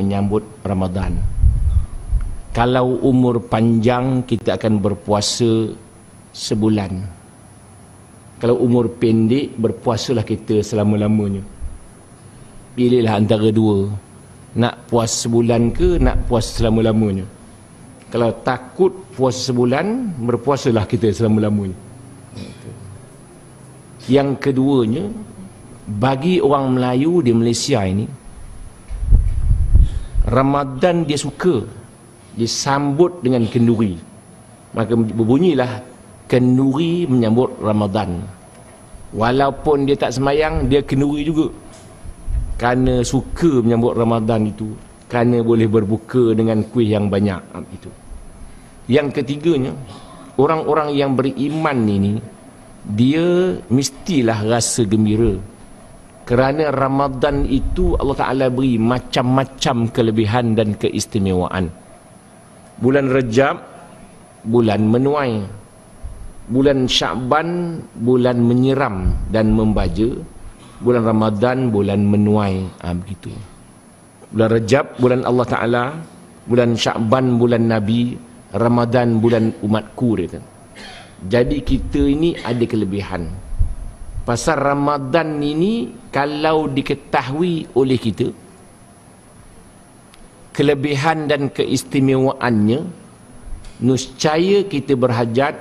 menyambut Ramadan. Kalau umur panjang, kita akan berpuasa sebulan. Kalau umur pendek, berpuasalah kita selama-lamanya. Pilihlah antara dua. Nak puas sebulan ke nak puas selama-lamanya? Kalau takut puasa sebulan, berpuasalah kita selama-lamanya. Yang keduanya, bagi orang Melayu di Malaysia ini, Ramadan dia suka disambut dengan kenduri. Maka berbunyilah kenduri menyambut Ramadan. Walaupun dia tak semayang, dia kenduri juga. Kerana suka menyambut Ramadan itu, kerana boleh berbuka dengan kuih yang banyak itu. Yang ketiganya, orang-orang yang beriman ini, dia mestilah rasa gembira. Kerana Ramadan itu Allah Ta'ala beri macam-macam kelebihan dan keistimewaan. Bulan Rejab, bulan menuai. Bulan Syakban, bulan menyiram dan membaja. Bulan Ramadan, bulan menuai. Begitu. Bulan Rejab, bulan Allah Ta'ala. Bulan Syakban, bulan Nabi. Ramadan, bulan umatku, dia kata. Jadi kita ini ada kelebihan. Pasal Ramadan ini, kalau diketahui oleh kita, kelebihan dan keistimewaannya, nescaya kita berhajat,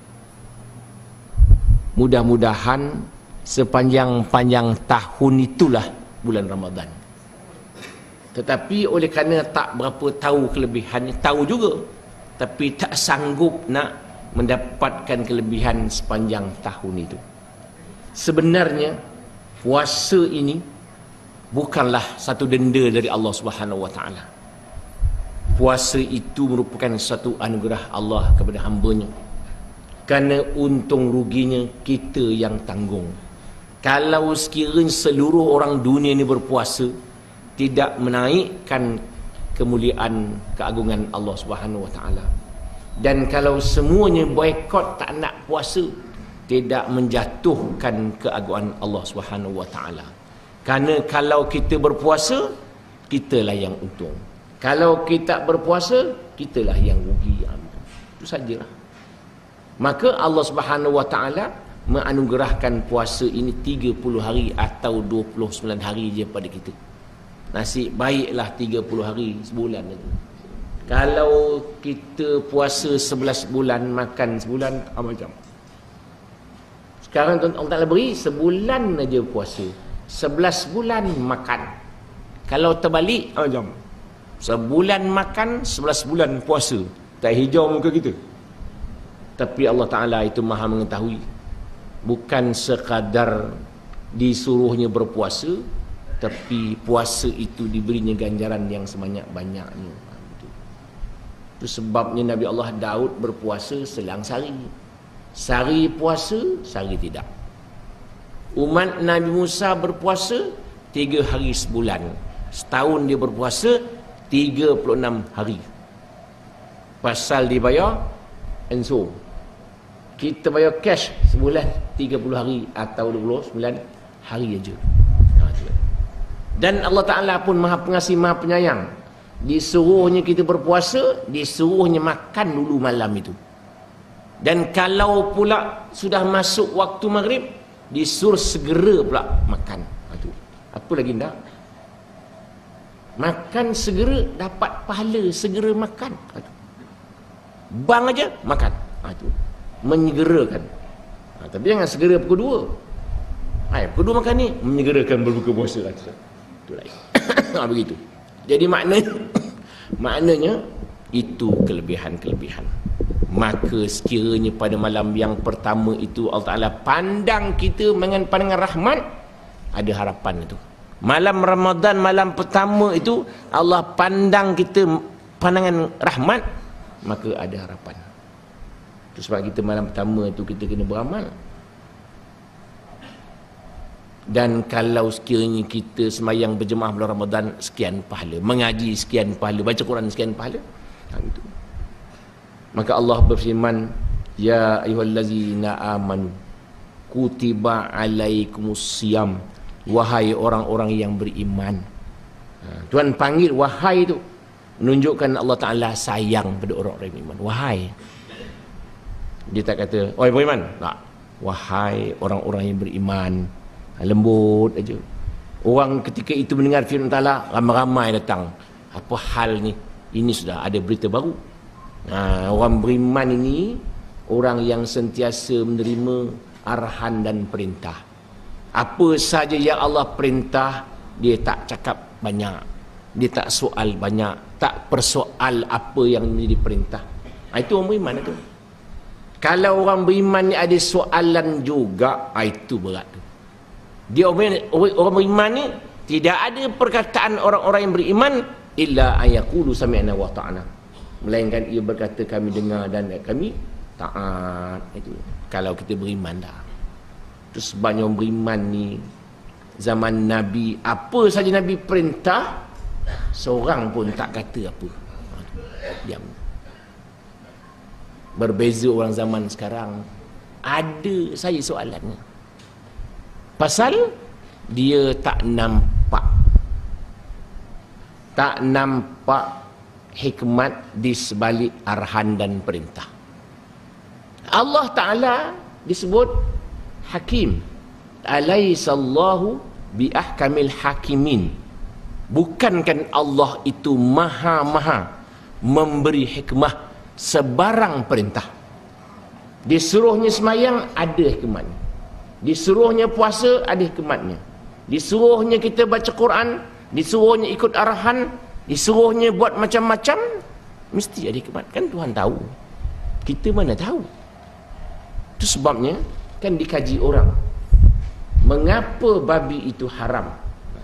mudah-mudahan sepanjang-panjang tahun itulah bulan Ramadan. Tetapi oleh kerana tak berapa tahu kelebihannya, tahu juga, tapi tak sanggup nak mendapatkan kelebihan sepanjang tahun itu. Sebenarnya puasa ini bukanlah satu denda dari Allah Subhanahu wa taala. Puasa itu merupakan satu anugerah Allah kepada hamba-Nya. Kerana untung ruginya kita yang tanggung. Kalau sekiranya seluruh orang dunia ini berpuasa, tidak menaikkan kemuliaan keagungan Allah Subhanahu wa taala. Dan kalau semuanya boikot tak nak puasa, tidak menjatuhkan keagungan Allah Subhanahu wa taala. Kerana kalau kita berpuasa, kitalah yang untung. Kalau kita berpuasa, kitalah yang rugi. Itu sajalah. Maka Allah Subhanahu wa taala menganugerahkan puasa ini 30 hari atau 29 hari je pada kita. Nasib baiklah 30 hari sebulan itu. Kalau kita puasa 11 bulan, makan sebulan, macam. Sekarang Allah Ta'ala beri sebulan aja puasa, 11 bulan makan. Kalau terbalik, macam. Sebulan makan, 11 bulan puasa. Tak hijau muka kita. Tapi Allah Ta'ala itu maha mengetahui. Bukan sekadar disuruhnya berpuasa, tapi puasa itu diberinya ganjaran yang sebanyak-banyaknya. Itu sebabnya Nabi Allah Daud berpuasa selang sehari. Sehari puasa, sehari tidak. Umat Nabi Musa berpuasa 3 hari sebulan. Setahun dia berpuasa 36 hari. Pasal dibayar ansur. Kita bayar cash sebulan 30 hari atau 29 hari aja. Dan Allah Ta'ala pun maha pengasih, maha penyayang. Disuruhnya kita berpuasa, disuruhnya makan dulu malam itu. Dan kalau pula sudah masuk waktu maghrib, disuruh segera pula makan. Apa lagi tak? Makan segera, dapat pahala segera makan. Bang aja makan. Menyegerakan. Tapi jangan segera pukul 2. Pukul 2 makan ni menyegerakan berbuka puasa. Itu lain. Begitu. Jadi maknanya itu kelebihan-kelebihan. Maka sekiranya pada malam yang pertama itu Allah Ta'ala pandang kita dengan pandangan rahmat, ada harapan itu. Malam Ramadan, malam pertama itu Allah pandang kita pandangan rahmat, maka ada harapan. Itu sebab kita malam pertama itu kita kena beramal. Dan kalau sekiranya kita semayang berjemaah bulan Ramadan, sekian pahala. Mengaji sekian pahala. Baca Quran sekian pahala. Gitu. Maka Allah berfirman, Ya ayyuhallazina amanu kutiba alaikumus siyam. Wahai orang-orang yang beriman, Tuhan panggil wahai tu, menunjukkan Allah Ta'ala sayang pada orang-orang beriman. Wahai. Dia tak kata, oi beriman. Tak. Wahai orang-orang yang beriman. Lembut aja. Orang ketika itu mendengar firman Ta'ala, ramai-ramai datang. Apa hal ni? Ini sudah ada berita baru. Orang beriman ini orang yang sentiasa menerima arahan dan perintah. Apa saja yang Allah perintah, dia tak cakap banyak, dia tak soal banyak, tak persoal apa yang diperintah. Itu orang beriman itu. Kalau orang beriman ni ada soalan juga, itu berat tu. Dia orang beriman ni tidak ada perkataan orang-orang yang beriman illa ayaqulu sami'na wa ta'na, melainkan ia berkata kami dengar dan kami taat. Itu kalau kita beriman dah. Terus banyak orang beriman ni zaman Nabi, apa saja Nabi perintah, seorang pun tak kata apa, diam. Berbeza orang zaman sekarang. Ada saya soalannya, pasal dia tak nampak hikmat di sebalik arahan dan perintah. Allah Ta'ala disebut Hakim. Alaisallahu biahkamil hakimin. Bukankah Allah itu maha-maha memberi hikmah sebarang perintah. Disuruhnya semayang, ada hikmatnya. Disuruhnya puasa, ada hikmatnya. Disuruhnya kita baca Quran, disuruhnya ikut arahan, disuruhnya buat macam-macam, mesti ada hikmat. Kan Tuhan tahu, kita mana tahu. Itu sebabnya kan dikaji orang, mengapa babi itu haram.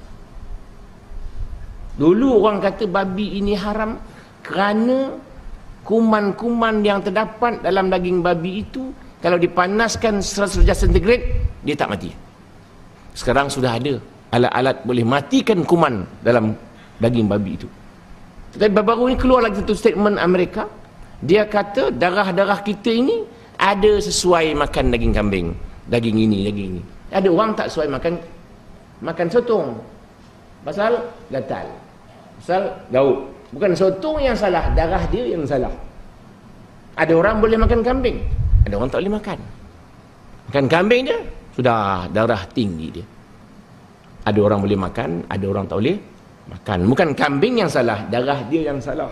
Dulu orang kata babi ini haram kerana kuman-kuman yang terdapat dalam daging babi itu, kalau dipanaskan 100 darjah sentigrad, dia tak mati. Sekarang sudah ada alat-alat boleh matikan kuman dalam daging babi itu. Tetapi baru-baru ini keluar lagi satu statement Amerika. Dia kata darah-darah kita ini ada sesuai makan daging kambing, daging ini, daging ini. Ada orang tak sesuai makan sotong, pasal gatal, pasal gaut. Bukan sotong yang salah, darah dia yang salah. Ada orang boleh makan kambing, ada orang tak boleh makan. Makan kambing dia, sudah darah tinggi dia. Ada orang boleh makan, ada orang tak boleh makan. Bukan kambing yang salah, darah dia yang salah.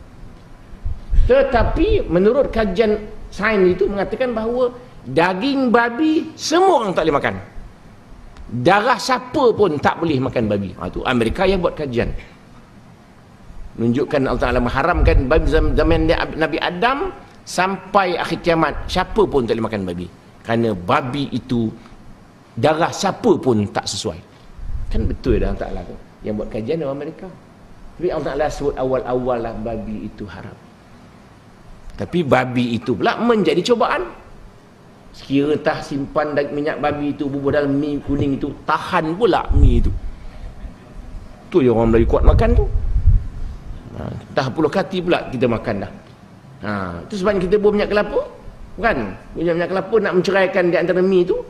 Tetapi menurut kajian sains itu mengatakan bahawa daging babi semua orang tak boleh makan. Darah siapa pun tak boleh makan babi. Itu Amerika yang buat kajian. Menunjukkan Allah Ta'ala mengharamkan babi zaman Nabi Adam sampai akhir kiamat. Siapa pun tak boleh makan babi. Kerana babi itu darah siapa pun tak sesuai. Kan betul dah Allah Ta'ala tu. Yang buat kajian orang Amerika. Tapi Allah Ta'ala sebut awal-awal lah babi itu haram. Tapi babi itu pula menjadi cobaan. Sekira tah simpan minyak babi itu bubur dalam mi kuning itu, tahan pula mi itu. Tu yang orang Melayu kuat makan tu. Dah puluh kati pula kita makan dah. Itu sebabnya kita buah minyak kelapa, kan? Minyak kelapa nak menceraikan di antara mi itu,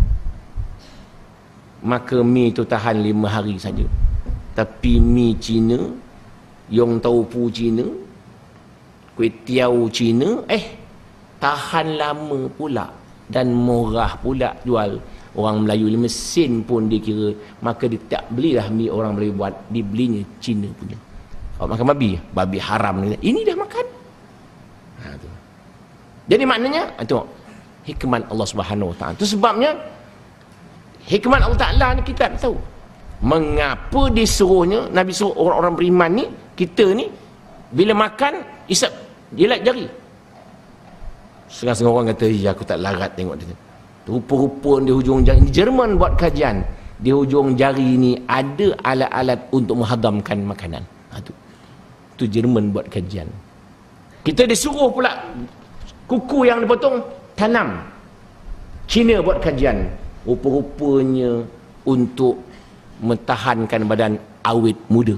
maka mi itu tahan 5 hari saja. Tapi mi Cina, yong tau pu Cina, kuih tiaw Cina, tahan lama pula dan murah pula jual. Orang Melayu 5 sen pun dia kira, maka dia tak belilah mi orang Melayu buat, dibelinya Cina punya. Kalau makan babi haram ni, ini dah makan. Tu. Jadi maknanya tengok hikmat Allah Subhanahu Wa Taala. Itu sebabnya hikmat Allah Taala ni kita tak tahu. Mengapa disuruhnya Nabi suruh orang-orang beriman ni, kita ni bila makan isap jilat jari. Setengah-setengah orang kata, ya aku tak larat tengok dia. Rupa-rupa di hujung jari. Di Jerman buat kajian, di hujung jari ni ada alat-alat untuk menghadamkan makanan. Tu Jerman buat kajian. Kita disuruh pula kuku yang dipotong tanam. Cina buat kajian, rupa-rupanya untuk mentahankan badan awet muda.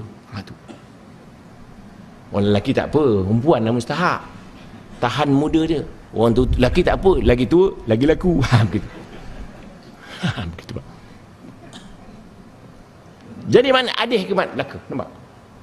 Orang lelaki tak apa, perempuan lah mustahak tahan muda dia. Orang tu lelaki tak apa, lagi tua lagi laku. Begitu. Begitu. Jadi mana ada hikmat belaka, nampak?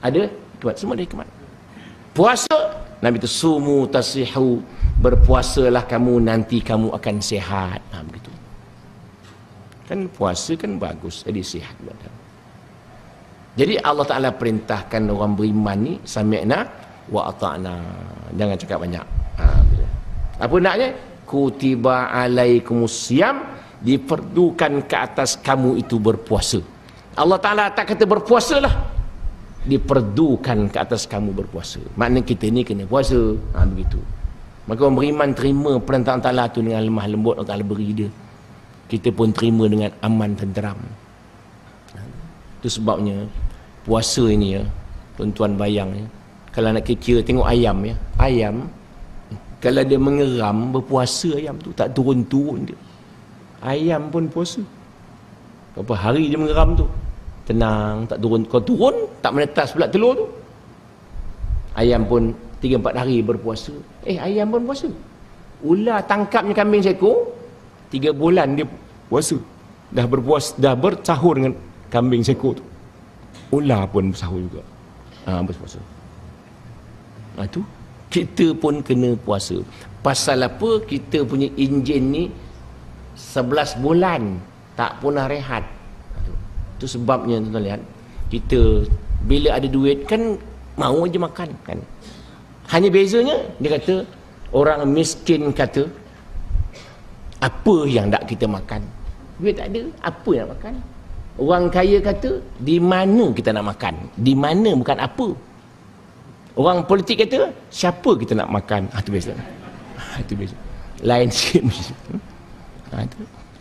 Ada hikmat, semua ada hikmat. Puasa, Nabi itu sumu tasihu, berpuasalah kamu nanti kamu akan sihat. Begitu. Kan puasa kan bagus, jadi sihat badan. Jadi Allah Ta'ala perintahkan orang beriman ni sami'na wa ata'na. Jangan cakap banyak. Apa naknya? Kutiba alaikumusiyam, diperdukan ke atas kamu itu berpuasa. Allah Ta'ala tak kata berpuasalah, diperdukan ke atas kamu berpuasa. Maknanya kita ni kena puasa. Begitu. Maka orang beriman terima perintah Allah Ta'ala tu dengan lemah lembut. Allah Ta'ala beri dia, kita pun terima dengan aman tenteram. Itu sebabnya puasa ini ya, tuan-tuan bayang ya, kalau nak kira tengok ayam ya, ayam kalau dia mengeram berpuasa, ayam tu tak turun-turun dia. Ayam pun puasa. Berapa hari dia mengeram tu, tenang, tak turun. Kau turun tak menetas pula telur tu. Ayam pun 3-4 hari berpuasa. Ayam pun puasa. Ular tangkapnya kambing seekor, 3 bulan dia puasa. Dah berpuasa, dah bersahur dengan kambing seekor tu. Ular pun bersahur juga. Berpuasa. Tu kita pun kena puasa. Pasal apa? Kita punya enjin ni 11 bulan tak pernah rehat. Itu sebabnya tuan-tuan lihat, kita bila ada duit kan mau aja makan kan. Hanya bezanya dia kata, orang miskin kata apa yang nak kita makan. Duit tak ada, apa yang nak makan. Orang kaya kata di mana kita nak makan. Di mana bukan apa. Orang politik kata siapa kita nak makan. Itu biasa. Itu biasa. Lain sikit. Itu.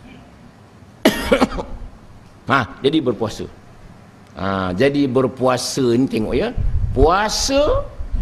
Jadi berpuasa. Jadi berpuasa ni tengok ya. Puasa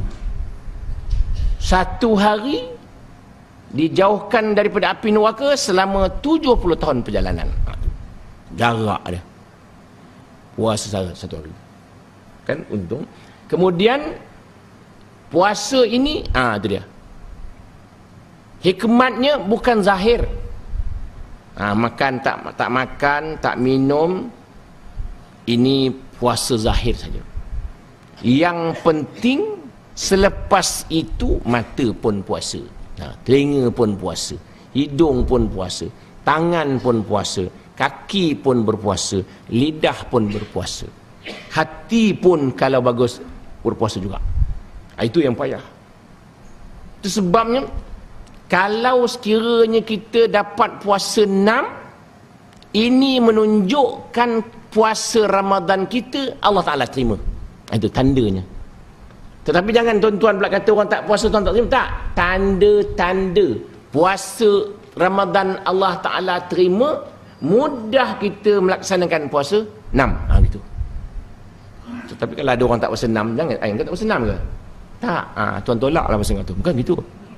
1 hari dijauhkan daripada api neraka selama 70 tahun perjalanan. Jarak dia. Puasa 1 hari. Kan untung. Kemudian puasa ini, itu dia. Hikmatnya bukan zahir. Makan tak makan, tak minum, ini puasa zahir saja. Yang penting selepas itu mata pun puasa, telinga pun puasa, hidung pun puasa, tangan pun puasa, kaki pun berpuasa, lidah pun berpuasa, hati pun kalau bagus berpuasa juga. Itu yang payah. Itu sebabnya kalau sekiranya kita dapat puasa 6, ini menunjukkan puasa Ramadan kita Allah Ta'ala terima. Itu tandanya. Tetapi jangan tuan-tuan pula kata orang tak puasa tuan tak terima. Tak. Tanda-tanda puasa Ramadan Allah Ta'ala terima, mudah kita melaksanakan puasa 6. Gitu. Tetapi kalau ada orang tak puasa 6, jangan, kau tak puasa 6 ke? Tak. Tuan tolaklah puasa tu. Bukan gitu.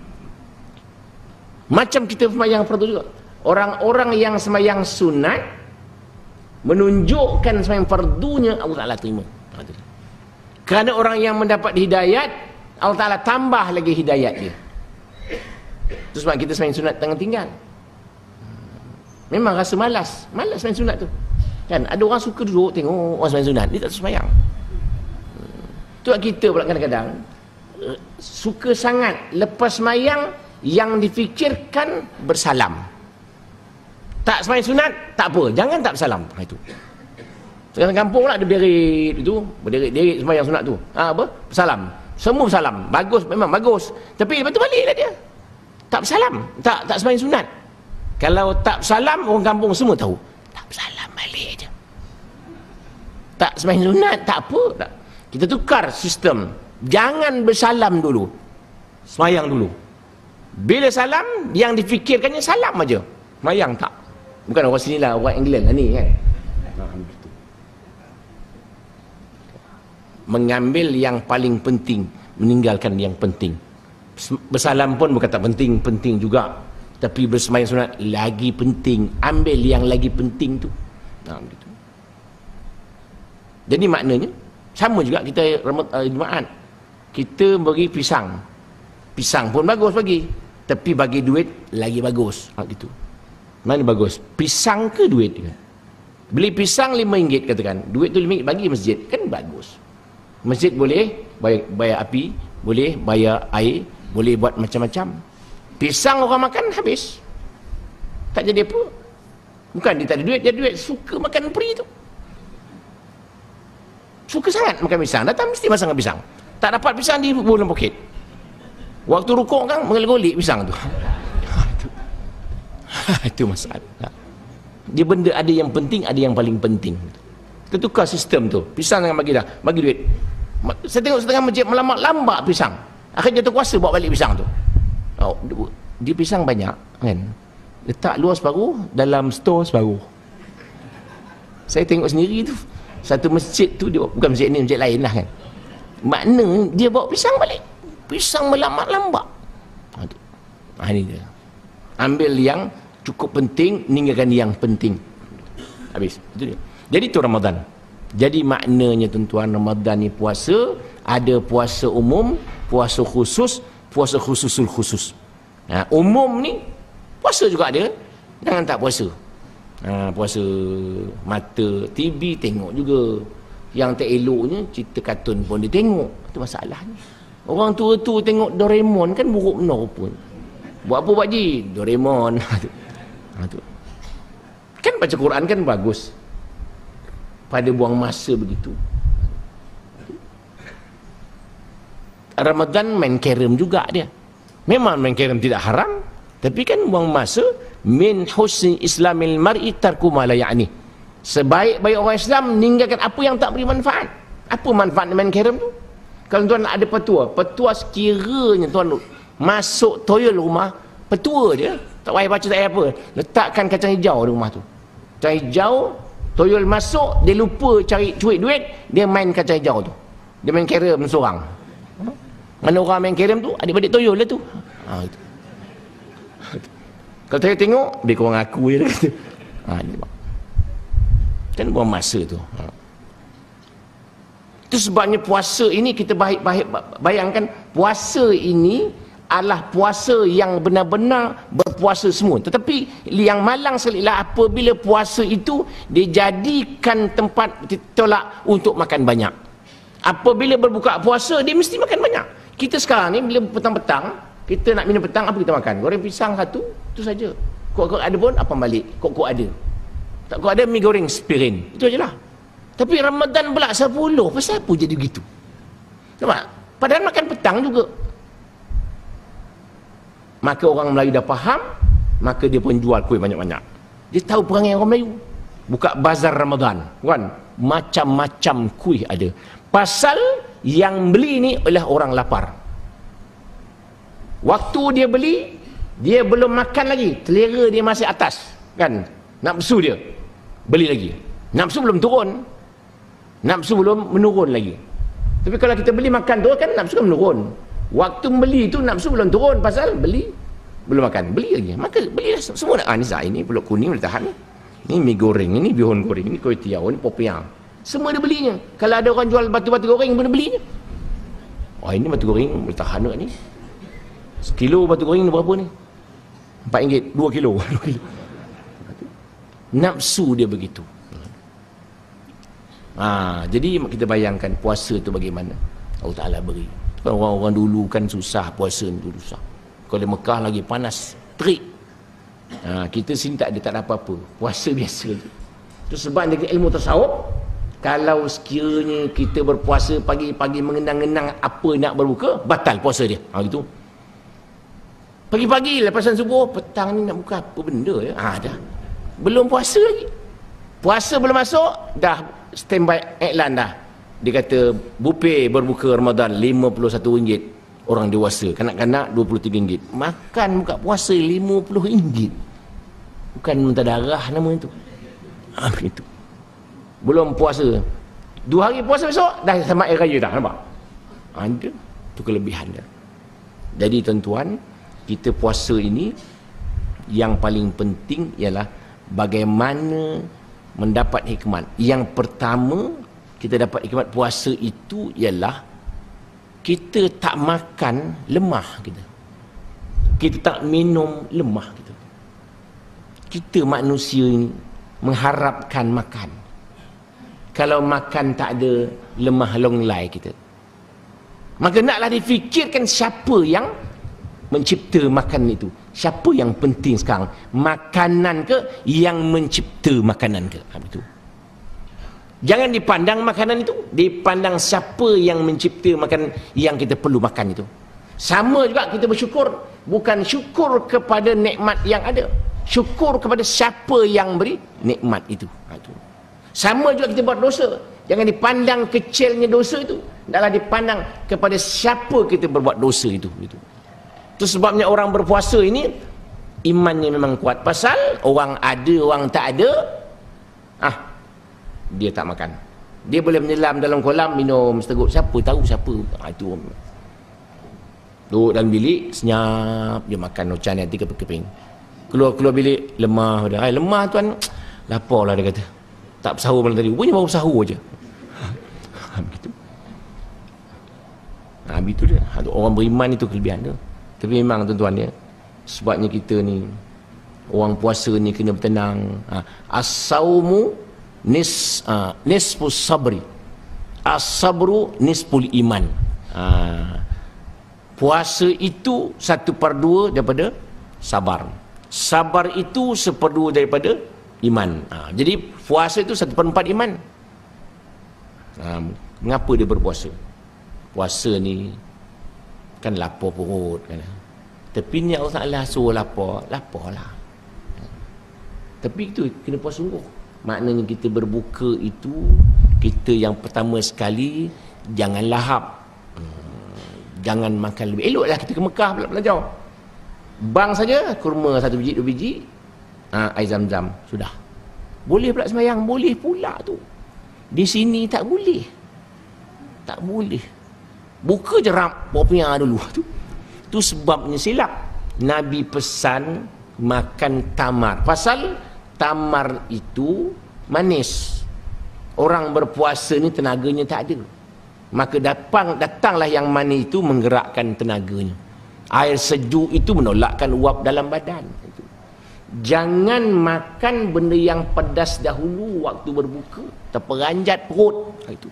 Macam kita sembahyang fardu juga. Orang-orang yang sembahyang sunat menunjukkan sembahyang fardunya Allah Ta'ala terima. Kerana orang yang mendapat hidayat, Allah Ta'ala tambah lagi hidayat dia. Itu sebab kita sembahyang sunat tengah tinggal. Memang rasa malas sembahyang sunat tu. Kan ada orang suka duduk tengok orang sembahyang sunat, dia tak sembahyang. Tu kita pula kadang-kadang suka sangat lepas sembahyang yang difikirkan bersalam. Tak sembahyang sunat tak apa, jangan tak bersalam. Itu. Sekarang kampung lah ada berit itu, berderet sembahyang sunat tu. Apa? Bersalam. Semua bersalam. Bagus, memang bagus. Tapi lepas tu baliklah dia. Tak bersalam, tak sembahyang sunat. Kalau tak bersalam, orang kampung semua tahu. Tak bersalam, balik aja. Tak sembahyang sunat tak apa. Tak. Kita tukar sistem. Jangan bersalam dulu. Sembahyang dulu. Bila salam, yang difikirkannya salam aja. Sembahyang tak. Bukan orang sini lah, orang England lah ni kan. Mengambil yang paling penting, meninggalkan yang penting. Bersalam pun bukan tak penting, penting juga. Tapi bersembahyang sunat lagi penting. Ambil yang lagi penting tu. Gitu. Jadi maknanya sama juga kita Jumaat. Kita bagi pisang. Pisang pun bagus bagi. Tapi bagi duit lagi bagus. Gitu. Mana bagus? Pisang ke duit? Beli pisang RM5 katakan. Duit tu RM5 bagi masjid. Kan bagus. Masjid boleh bayar api, boleh bayar air, boleh buat macam-macam. Pisang orang makan habis, tak jadi apa. Bukan dia tak ada duit, dia ada duit, suka makan peri tu, suka sangat makan pisang, datang mesti masak pisang. Tak dapat pisang di bulan poket, waktu rukuk kan mengolik pisang tu. Itu masalah. Dia benda ada yang penting, ada yang paling penting. Kita tukar sistem tu. Pisang jangan bagi dah, bagi duit. Saya tengok setengah masjid lambat pisang, akhirnya jatuh kuasa bawa balik pisang tu. Dia pisang banyak kan, letak luar separuh, dalam store separuh. Saya tengok sendiri tu, satu masjid tu dia, bukan masjid ni, masjid lain lah kan, makna dia bawa pisang balik, pisang melambat-lambat. Ini dia, ambil yang cukup penting, ninggalkan yang penting, habis. Itu dia. Jadi itu Ramadan. Jadi maknanya tuan-tuan, Ramadan ni puasa, ada puasa umum, puasa khusus, puasa khususul khusus. Umum ni puasa juga ada, jangan tak puasa. Puasa mata TV tengok juga, yang tak eloknya cerita kartun pun dia tengok. Itu masalahnya. Orang tua-tua tengok Doraemon kan buruk benar pun. Buat apa Pak Ji? Doraemon. Kan baca Quran kan bagus, pada buang masa begitu. Ramadan main carrom juga dia. Memang main carrom tidak haram, tapi kan buang masa. Min husni islamil mar'i tarku ma la ya'ni. Sebaik-baik orang Islam meninggalkan apa yang tak beri manfaat. Apa manfaat main carrom tu? Kalau tuan ada petua sekiranya tuan masuk toilet rumah, petua dia, tak payah baca tak payah apa, letakkan kacang hijau di rumah tu. Kacang hijau, toyol masuk, dia lupa cari cuit duit, dia main kacang hijau tu, dia main carrom seorang. Mana orang main carrom tu, adik-adik toyol lah tu. Itu. Kalau saya tengok, dia korang aku je dia kata. Kan buang masa tu. Itu sebabnya puasa ini kita bayangkan, puasa ini adalah puasa yang benar-benar berpuasa semua. Tetapi yang malang sekali lah apabila puasa itu dijadikan tempat tolak untuk makan banyak. Apabila berbuka puasa, dia mesti makan banyak. Kita sekarang ni bila petang-petang, kita nak minum petang, apa kita makan? Goreng pisang satu, itu saja. Kok ada pun apa balik? Kok ada. Tak kok ada mi goreng spirin. Itu ajalah. Tapi Ramadan pula 10, pasal apa jadi begitu? Nampak? Padahal makan petang juga. Maka orang Melayu dah faham, maka dia pun jual kuih banyak-banyak. Dia tahu perangai orang Melayu. Buka bazar Ramadan, kan? Macam-macam kuih ada. Pasal yang beli ni ialah orang lapar. Waktu dia beli, dia belum makan lagi, selera dia masih atas, kan? Nafsu dia beli lagi. Nafsu belum turun. Nafsu belum menurun lagi. Tapi kalau kita beli makan tu kan nafsu kan menurun. Waktu beli tu nafsu belum turun, pasal beli belum makan, beli lagi. Maka belilah semua nak. Ni ini pulut kuning boleh tahan. Ni mi goreng, ini bihun goreng, ini kuih tiaw, ini popiah. Semua dia belinya. Kalau ada orang jual batu-batu goreng pun dia belinya. Ini batu goreng boleh tahan ni. Sekilo batu goreng ni berapa ni? RM4, 2 kilo. Nafsu dia begitu. Jadi kita bayangkan puasa tu bagaimana Allah Ta'ala beri. Orang-orang dulu kan susah, puasa ni susah. Kalau di Mekah lagi panas, terik. Kita sini tak ada apa-apa, puasa biasa je. Itu sebab dengan ilmu tasawuf, kalau sekiranya kita berpuasa pagi-pagi mengenang-enang apa nak berbuka, batal puasa dia. Gitu. Pagi-pagi lepasan subuh, petang ni nak buka apa benda ya? Dah. Belum puasa lagi. Puasa belum masuk, dah standby iklan dah. Dia kata buffet berbuka Ramadan RM51 orang dewasa, kanak-kanak RM23. Makan buka puasa RM50. Bukan muntah darah nama itu. Itu. Belum puasa. 2 hari puasa besok dah sama air raya dah, nampak? Ada tu kelebihan dia. Jadi tuan-tuan, kita puasa ini yang paling penting ialah bagaimana mendapat hikmat. Yang pertama kita dapat hikmat puasa itu ialah kita tak makan lemah kita. Kita tak minum lemah kita. Kita manusia ini mengharapkan makan. kalau makan tak ada lemah longlai kita. Maka naklah difikirkan siapa yang mencipta makan itu. Siapa yang penting sekarang? Makanan ke yang mencipta makanan ke? Itu. Jangan dipandang makanan itu, dipandang siapa yang mencipta makanan yang kita perlu makan itu. Sama juga kita bersyukur, bukan syukur kepada nikmat yang ada, syukur kepada siapa yang beri nikmat itu. Itu. Sama juga kita buat dosa, jangan dipandang kecilnya dosa itu, hendaklah dipandang kepada siapa kita berbuat dosa itu. Itu sebabnya orang berpuasa ini imannya memang kuat. Pasal orang ada, orang tak ada, dia tak makan. Dia boleh menyelam dalam kolam minum seteguk. Siapa tahu siapa? Itu duduk dalam bilik senyap dia makan ocan nanti keping. Keluar bilik lemah dah. Lemah tuan, lapar lah dia kata. Tak bersahur malam tadi. Rupanya baru bersahur je. Begitu. Begitu dia. Orang beriman itu kelebihan dia. Tapi memang tuan-tuan ya, sebabnya kita ni orang puasa ni kena bertenang. As-saumu nisfus sabri. As-sabru nisful iman. Puasa itu 1/2 daripada sabar. Sabar itu 1/2 daripada iman. Jadi puasa itu 1/4 iman. Mengapa dia berpuasa? Puasa ni kan lapar perut kan. Tapi ni Allah Ta'ala suruh laparlah. Tapi itu kena puasa sungguh. Maknanya kita berbuka itu, kita yang pertama sekali jangan lahap. Jangan makan lebih. Eloklah kita ke Mekah pula belajar. Bang saja kurma 1 biji 2 biji, air zam-zam sudah. Boleh pula sembahyang, boleh pula tu. Di sini tak boleh. Tak boleh. Buka je rapopnya dulu tu. Tu sebabnya silap. Nabi pesan makan tamar. Pasal tamar itu manis. Orang berpuasa ni tenaganya tak ada. Maka datanglah yang manis itu menggerakkan tenaganya. Air sejuk itu menolakkan uap dalam badan. Jangan makan benda yang pedas dahulu waktu berbuka, terperanjat perut. Itu.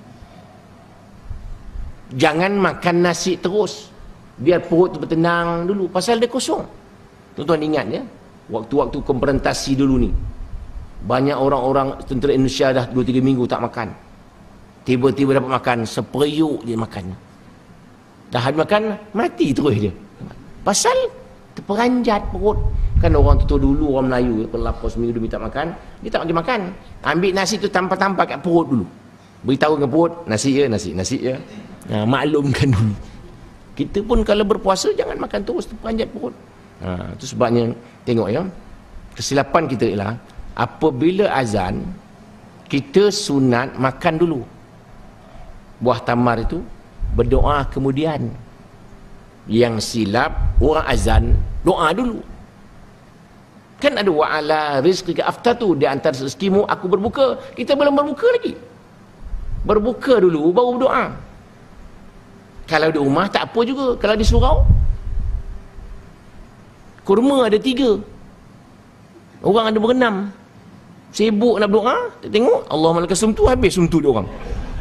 Jangan makan nasi terus, biar perut bertenang dulu, pasal dia kosong. Tuan-tuan ingat ya, waktu-waktu konfrontasi dulu ni, banyak orang-orang tentera Indonesia dah 2-3 minggu tak makan. Tiba-tiba dapat makan, seperiuk dia makan. Dah habis makan, mati terus dia. Pasal terperanjat perut. Kan orang tu dulu, orang Melayu, kalau lapar seminggu dia minta makan, dia tak bagi makan. Ambil nasi tu tampar-tampar kat perut dulu. Beritahu ke perut, nasi ya, nasi ya. Maklumkan dulu. Kita pun kalau berpuasa, jangan makan terus, terperanjat perut. Itu sebabnya, tengok ya, kesilapan kita ialah, apabila azan, kita sunat makan dulu. Buah tamar itu, berdoa kemudian. Yang silap, orang azan, doa dulu. Kan ada wa'ala rizqika aftatu, di antara rezekimu aku berbuka. Kita belum berbuka lagi. Berbuka dulu baru berdoa. Kalau di rumah tak apa juga. Kalau di surau, kurma ada 3. Orang ada berenam. Sibuk nak berdoa, tengok Allah malaikat sumtu, habis sumtu dia orang.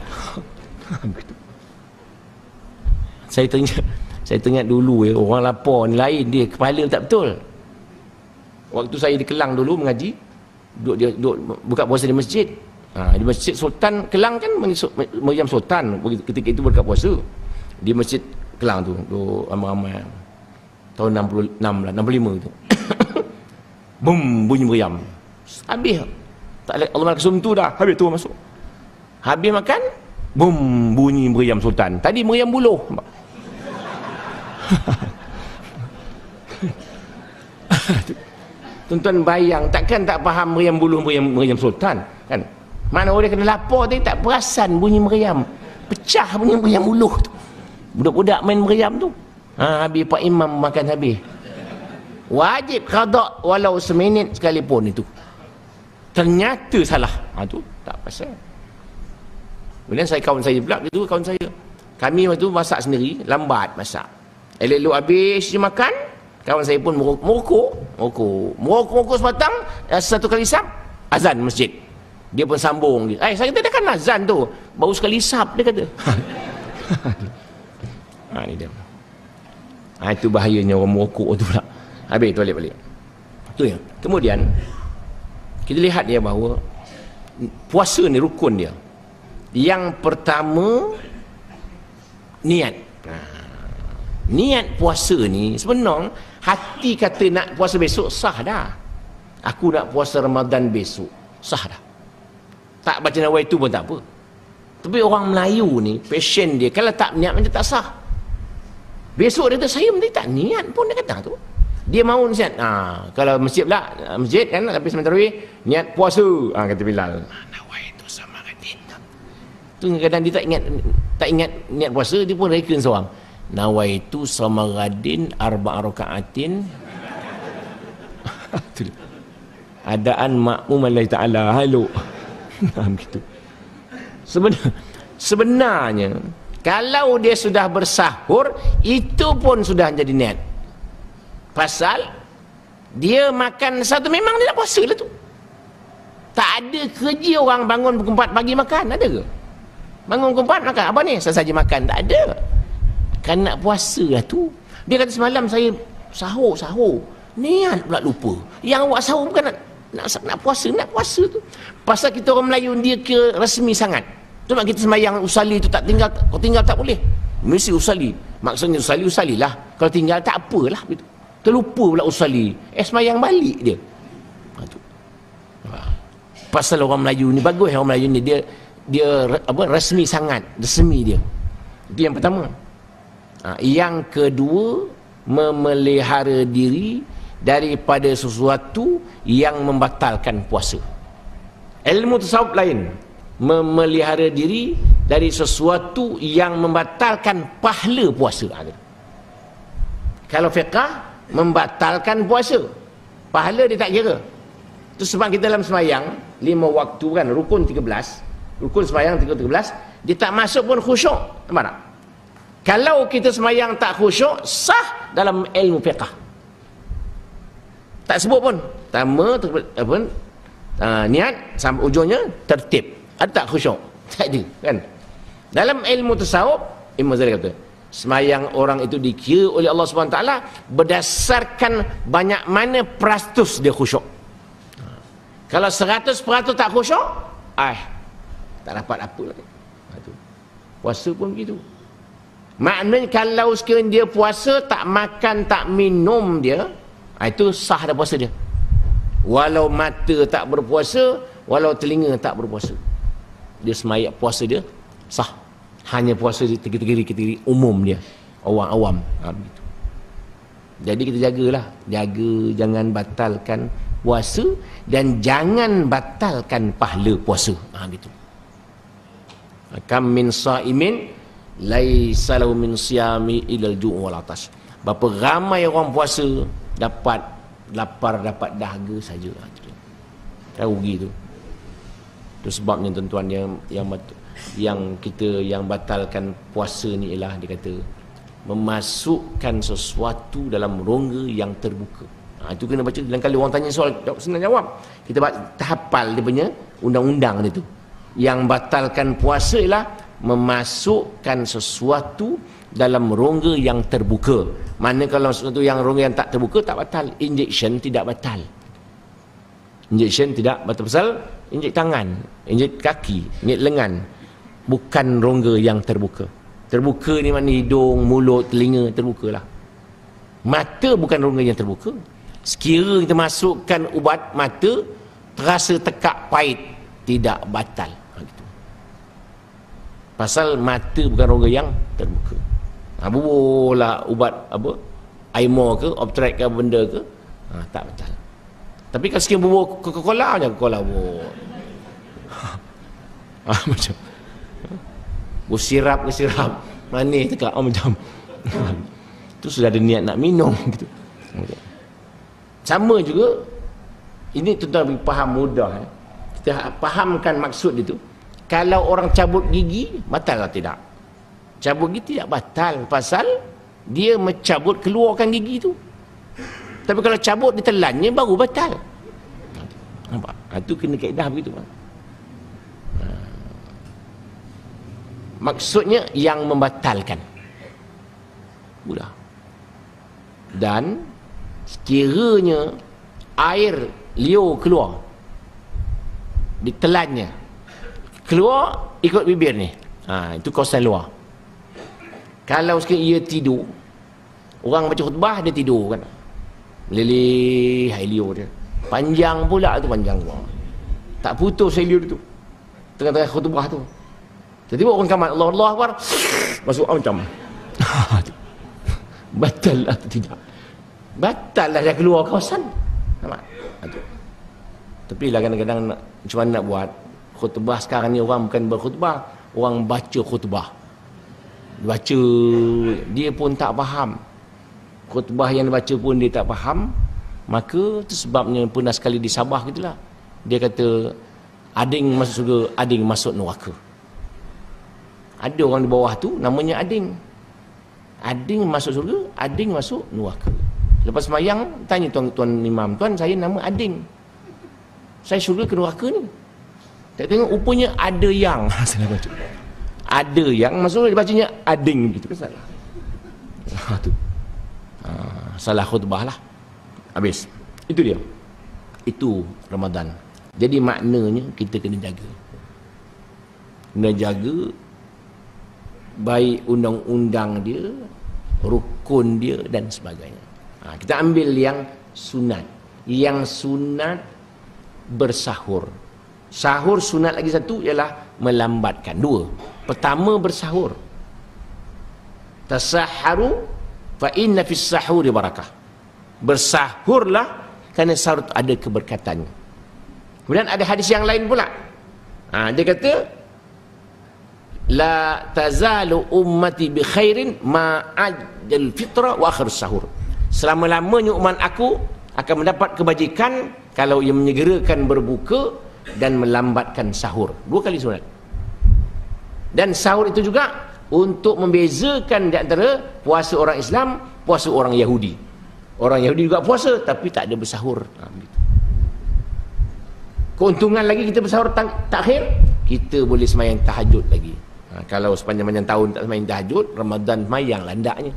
Saya teringat dulu ya, orang lapar ni lain, dia kepala tak betul. Waktu saya di Kelang dulu mengaji, duduk buka puasa di masjid. Di masjid Sultan Kelang kan, Meriam Sultan ketika itu berbuka puasa. Di masjid Kelang tu, ramai-ramai. Tahun 66 lah, 65 tu. Bum, bunyi meriam. Habis. Tak ada Allah Malaikat tu dah, habis tu masuk. Habis makan, bum, bunyi meriam Sultan. Tadi meriam buluh. Tuan-tuan bayang, takkan tak faham meriam buluh, meriam Sultan kan? Mana orang kena lapar tadi tak perasan bunyi meriam, pecah bunyi meriam buluh tu. Budak-budak main meriam tu. Habis Pak Imam makan habis. Wajib qada walau seminit sekalipun itu. Ternyata salah. Tu tak pasal. Kemudian kawan saya pula, itu kawan saya. Kami waktu masak sendiri, lambat masak. Elok-elok habis je makan, kawan saya pun merokok sebatang, 1 kali isap, azan masjid. Dia pun sambung dia. Saya kata dah kan azan tu. Baru sekali isap dia kata. Ni dia. Itu bahayanya orang merokok tu pula. Habis tu balik. Tu ya. Kemudian kita lihat dia bahawa puasa ni rukun dia. Yang pertama niat. Niat puasa ni sebenarnya hati kata nak puasa besok sah dah. Aku nak puasa Ramadan besok, sah dah. Tak baca nawaitu pun tak apa. Tapi orang Melayu ni, passion dia, kalau tak niat macam tak sah. Besok dia kata, saya mesti tak niat pun dia kata tu. Dia mahu niat. Kalau masjid pula, masjid kan, habis sementara niat puasa. Kata Bilal. Nawaitu sama radin. Tu kadang dia tak ingat niat puasa, dia pun reka seorang. Nawaitu sama radin arba'a raka'atin. Adaan makmum Allah Ta'ala halo. Begitu. Sebenarnya kalau dia sudah bersahur, itu pun sudah jadi niat. Pasal dia makan satu, memang dia nak puasa lah tu. Tak ada kerja orang bangun pukul 4 pagi makan, ada ke? Bangun pukul 4 makan, apa ni? Saya saja makan, tak ada. Kan nak puasa lah tu. Dia kata semalam saya sahur. Niat pula lupa. Yang awak sahur bukan nak puasa tu. Pasal kita orang Melayu dia ke resmi sangat. Tu mak kita sembahyang usali tu tak tinggal, kau tinggal tak boleh. Mesti usali. Maksudnya usalilah. Kalau tinggal tak apalah gitu. Terlupa pula usali. Sembahyang balik dia. Tu. Pasal orang Melayu ni bagus, orang Melayu ni dia resmi sangat, resmi dia. Itu yang pertama. Yang kedua, memelihara diri daripada sesuatu yang membatalkan puasa. Ilmu tasawuf lain, memelihara diri dari sesuatu yang membatalkan pahala puasa. Kalau fiqah membatalkan puasa, pahala dia tak kira. Itu sebab kita dalam sembahyang 5 waktu kan, rukun 13, rukun sembahyang 13, dia tak masuk pun khusyuk. Nampak tak? Kalau kita sembahyang tak khusyuk, sah dalam ilmu fiqah. Tak sebut pun. Pertama niat sampai ujungnya tertib. Ada tak khusyuk? Tak ada kan? Dalam ilmu tasawuf, Imam Ghazali kata, sembahyang orang itu dikira oleh Allah SWT berdasarkan banyak mana peratus dia khusyuk. Kalau 100% tak khusyuk, tak dapat apa lagi. Puasa pun begitu. Maknanya kalau sekiranya dia puasa, tak makan, tak minum dia, itu sah dah puasa dia. Walau mata tak berpuasa, walau telinga tak berpuasa, dia semayang puasa dia sah. Hanya puasa di kategori umum dia, orang awam. Begitu. Jadi kita jagalah, jangan batalkan puasa dan jangan batalkan pahala puasa. Gitu. Kam min saimin laisa lahu min siyami ilal ju' wal atash. Berapa ramai orang puasa dapat lapar, dapat dahaga saja. Kan rugi tu. Itu sebabnya tuan-tuan yang kita yang batalkan puasa ni ialah dia kata memasukkan sesuatu dalam rongga yang terbuka. Itu kena baca. Lain kali orang tanya soal, senang jawab. Kita hafal dia punya undang-undang dia tu. Yang batalkan puasa ialah memasukkan sesuatu dalam rongga yang terbuka. Mana kalau sesuatu yang rongga yang tak terbuka tak batal. Injection tidak batal. Injection tidak batal. Pasal injek tangan, injek kaki, injek lengan, bukan rongga yang terbuka. Terbuka ni mana hidung, mulut, telinga terbukalah. Mata bukan rongga yang terbuka. Sekiranya kita masukkan ubat mata, terasa tekak pahit, tidak batal. Pasal mata bukan rongga yang terbuka. Bubuhlah ubat aimor ke, optrak ke, benda ke, tak batal. Tapi kalau sekian bubuh Coca-Cola je, Coca-Cola bubuh. Macam sirap ke sirap, manis tekak, macam tu sudah ada niat nak minum gitu. Sama juga, ini tuan-tuan faham mudah. Kita fahamkan maksud itu. Kalau orang cabut gigi, batal atau tidak? Cabut gigi tidak batal, pasal dia mencabut, keluarkan gigi itu. Tapi kalau cabut ditelannya, baru batal. Nampak? Itu kena kaedah begitu. Maksudnya yang membatalkan. Mudah. Dan sekiranya air liur keluar, ditelannya keluar ikut bibir ni, itu kawasan luar. Kalau sekiranya ia tidur, orang baca khutbah dia tidur kan, meleleh air liur dia panjang pula tu, panjang pula, tak putus air liur tu tengah-tengah khutbah tu. Tiba-tiba orang kamar Allah Akbar, masuk macam batal lah atau tidak? Batal lah, dia keluar kawasan. Nampak? Tapi lah kadang-kadang macam mana nak buat? Khutbah sekarang ni orang bukan berkhutbah, orang baca khutbah. Baca, dia pun tak faham. Khutbah yang dibaca pun dia tak faham. Maka itu sebabnya pernah sekali di Sabah gitulah. Dia kata ading masuk surga, ading masuk neraka. Ada orang di bawah tu namanya ading. Ading masuk surga, ading masuk neraka. Lepas semayang tanya tuan imam, tuan saya nama ading, saya surga ke neraka ni? Tak tengok rupanya ada yang salah baca. Ada yang maksudnya dibacanya ading gitu kan, salah. Tu. Salah khutbah lah. Habis. Itu dia. Itu Ramadan. Jadi maknanya kita kena jaga. Kena jaga baik undang-undang dia, rukun dia dan sebagainya. Kita ambil yang sunat. Yang sunat bersahur. Sahur sunat lagi satu ialah melambatkan. Dua. Pertama bersahur. Tasahharu fa inna fis sahuri barakah. Bersahurlah kerana sahur ada keberkatannya. Kemudian ada hadis yang lain pula. Dia kata la tazalu ummati bi khairin ma ajal fitra wa akhir sahur. Selama-lamanya umat aku akan mendapat kebajikan kalau ia menyegerakan berbuka dan melambatkan sahur. Dua kali sunat. Dan sahur itu juga untuk membezakan di antara puasa orang Islam, puasa orang Yahudi. Orang Yahudi juga puasa tapi tak ada bersahur. Begitu. Keuntungan lagi kita bersahur takhir, kita boleh sembahyang tahajud lagi. Kalau sepanjang-panjang tahun tak sembahyang tahajud, Ramadan sembahyang landaknya.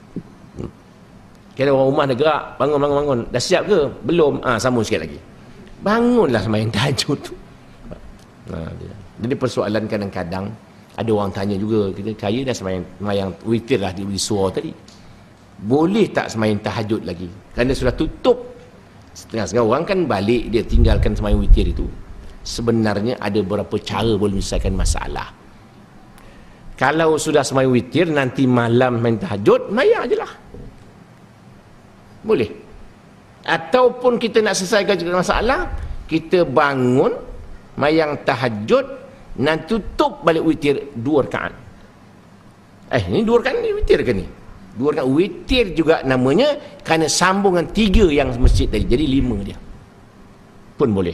Kira orang rumah dah gerak, bangun. Dah siap ke? Belum. Sambung sikit lagi. Bangunlah sembahyang tahajud tu. Jadi persoalan kadang-kadang ada orang tanya juga, kita kaya dah sembahyang witir lah di suara tadi. Boleh tak sembahyang tahajud lagi? Kerana sudah tutup. Setengah-setengah orang kan balik, dia tinggalkan sembahyang witir itu. Sebenarnya ada beberapa cara boleh menyelesaikan masalah. Kalau sudah sembahyang witir, nanti malam main tahajud, sembahyang je lah. Boleh. Ataupun kita nak selesaikan masalah, kita bangun mayang tahajud, nanti tutup balik witir 2 rakaat. Ni 2 rakaat ni witir ke ni? 2 rakaat witir juga namanya, kerana sambungan 3 yang masjid tadi, jadi 5 dia. Pun boleh.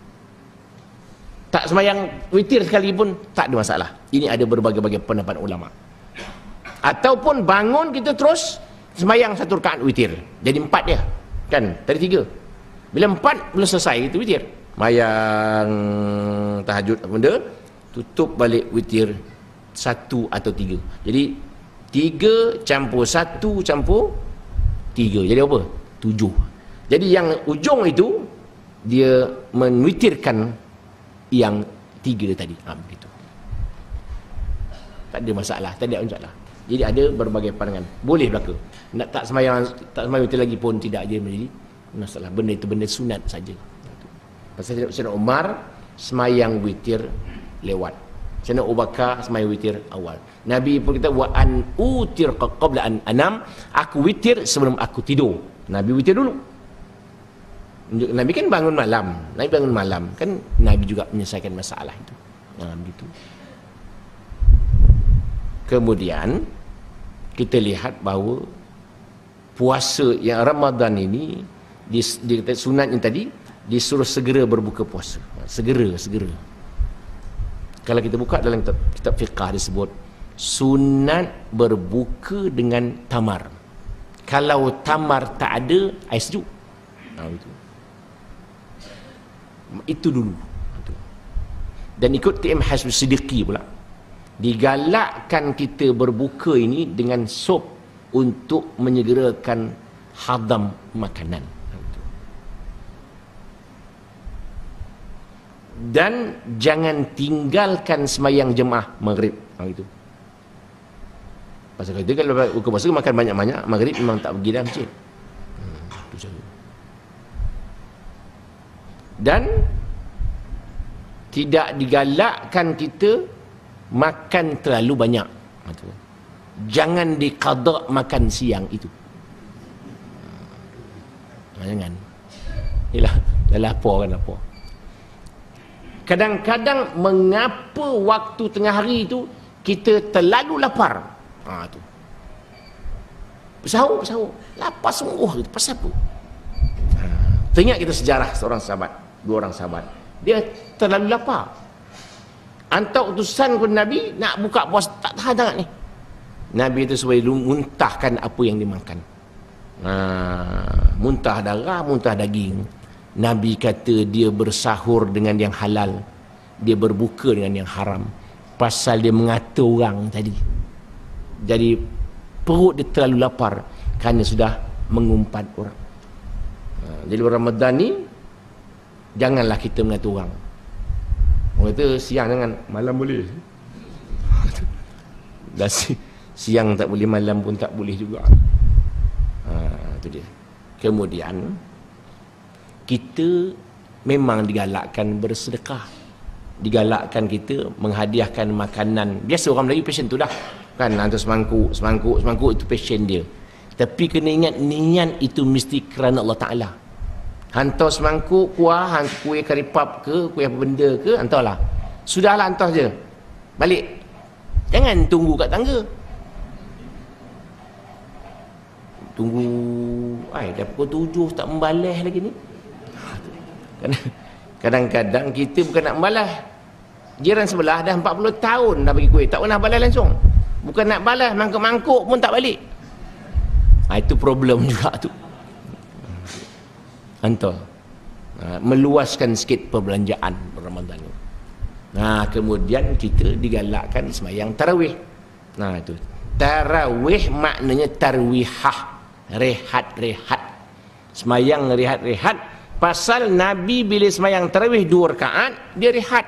Tak sembahyang witir sekali pun tak ada masalah. Ini ada berbagai-bagai pendapat ulama. Ataupun bangun kita terus sembahyang 1 rakaat witir, jadi 4 dia. Kan tadi 3. Bila 4 belum selesai itu witir. Mayang tahajud apa benda, tutup balik witir 1 atau 3. Jadi 3 campur 1 campur 3. Jadi apa? 7. Jadi yang ujung itu dia menwitirkan yang 3 tadi. Begitu. Tak ada masalah, tak ada masalah. Jadi ada berbagai pandangan. Boleh belaka. Nak tak sembahyang witir lagi pun tidak ada menjadi masalah. Benda itu benda sunat saja. Pasal Sayyidina Umar sembahyang witir lewat. Sayyidina Abu Bakar sembahyang witir awal. Nabi pun kata wa an utir qabla an anam, aku witir sebelum aku tidur. Nabi witir dulu. Nabi kan bangun malam. Nabi bangun malam. Kan Nabi juga menyelesaikan masalah itu. Begitu. Kemudian kita lihat bahawa puasa yang Ramadan ini di sunatnya tadi disuruh segera berbuka puasa. Segera. Kalau kita buka dalam kitab fiqah disebut sunat berbuka dengan tamar. Kalau tamar tak ada, air sejuk. Itu dulu. Dan ikut TM Hasbi Siddiqi pula. Digalakkan kita berbuka ini dengan sup untuk menyegerakan hadam makanan. Dan jangan tinggalkan sembahyang jemaah maghrib. Itu. Pasal kita kalau buka puasa makan banyak-banyak, maghrib memang tak pergi dah masjid. Dan tidak digalakkan kita makan terlalu banyak. Jangan diqada makan siang itu. Jangan. Yalah, dah lapar kan apa. Kadang-kadang mengapa waktu tengah hari itu kita terlalu lapar. Tu. Bersahur. Lapar sungguh itu. Pasal apa? Teringat kita sejarah seorang sahabat, dua orang sahabat. Dia terlalu lapar. Hantar utusan kepada Nabi nak buka puasa, tak tahan sangat ni. Nabi itu supaya muntahkan apa yang dimakan. Muntah darah, muntah daging. Nabi kata dia bersahur dengan yang halal, dia berbuka dengan yang haram. Pasal dia mengatur orang tadi. Jadi perut dia terlalu lapar kerana sudah mengumpat orang. Jadi Ramadan ni janganlah kita mengatur orang. Orang kata siang jangan, malam boleh. Dan siang tak boleh, malam pun tak boleh juga. Itu dia. Kemudian kita memang digalakkan bersedekah, digalakkan kita menghadiahkan makanan. Biasa orang Melayu passion tu dah kan, hantar semangkuk itu passion dia. Tapi kena ingat niat itu mesti kerana Allah Ta'ala. Hantar semangkuk kuah, hantar kuih karipap ke, kuih apa benda ke, hantarlah. Sudahlah, hantar je, balik. Jangan tunggu kat tangga. Tunggu dah pukul 7 tak membalas lagi ni. Kadang-kadang kita bukan nak membalas, jiran sebelah dah 40 tahun dah bagi kuih, tak pernah balas langsung. Bukan nak balas, mangkuk-mangkuk pun tak balik. Itu problem juga tu. Hantar. Meluaskan sikit perbelanjaan Ramadan ni. Kemudian kita digalakkan sembahyang tarawih. Itu. Tarawih maknanya tarwihah, rehat-rehat. Sembahyang rehat-rehat. Pasal Nabi bila sembahyang tarawih 2 rakaat, dia rehat.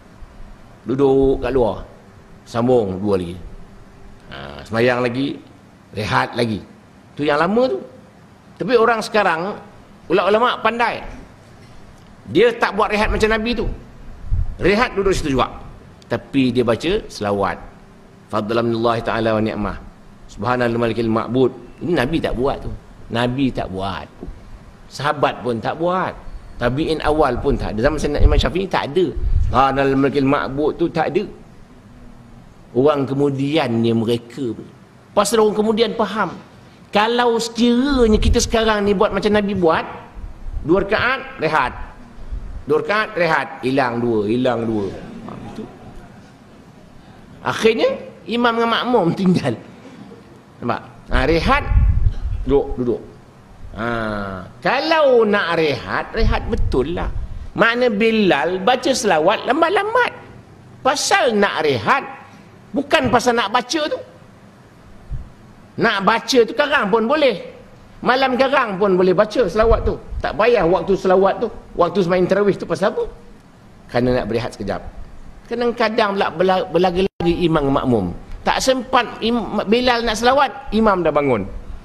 Duduk kat luar. Sambung 2 lagi. Sembahyang lagi, rehat lagi. Tu yang lama tu. Tapi orang sekarang, ulama pandai. Dia tak buat rehat macam Nabi tu. Rehat duduk situ juga. Tapi dia baca selawat. Fadlaminallahi ta'ala wa ni'mah. Subhanallah malikil ma'bud. Ini Nabi tak buat tu. Nabi tak buat. Sahabat pun tak buat. Tabi'in awal pun tak ada. Zaman Sayyidina Imam Syafi'i tak ada. Subhanallah malikil ma'bud tu tak ada. Orang kemudian ni mereka. Pasal orang kemudian faham. Kalau sekiranya kita sekarang ni buat macam Nabi buat, 2 rakaat rehat, 2 rakaat rehat, hilang 2. Itu. Akhirnya imam dengan makmum tinggal. Nampak? Rehat, duduk. Kalau nak rehat betul lah. Makna Bilal baca selawat lambat-lambat. Pasal nak rehat, bukan pasal nak baca tu. Nak baca tu karang pun boleh. Malam garang pun boleh baca selawat tu. Tak payah waktu selawat tu, waktu sembahyang tarawih tu pasal apa? Kerana nak berehat sekejap. Kadang-kadang pula berlaga-laga imam makmum. Tak sempat Bilal nak selawat, imam dah bangun.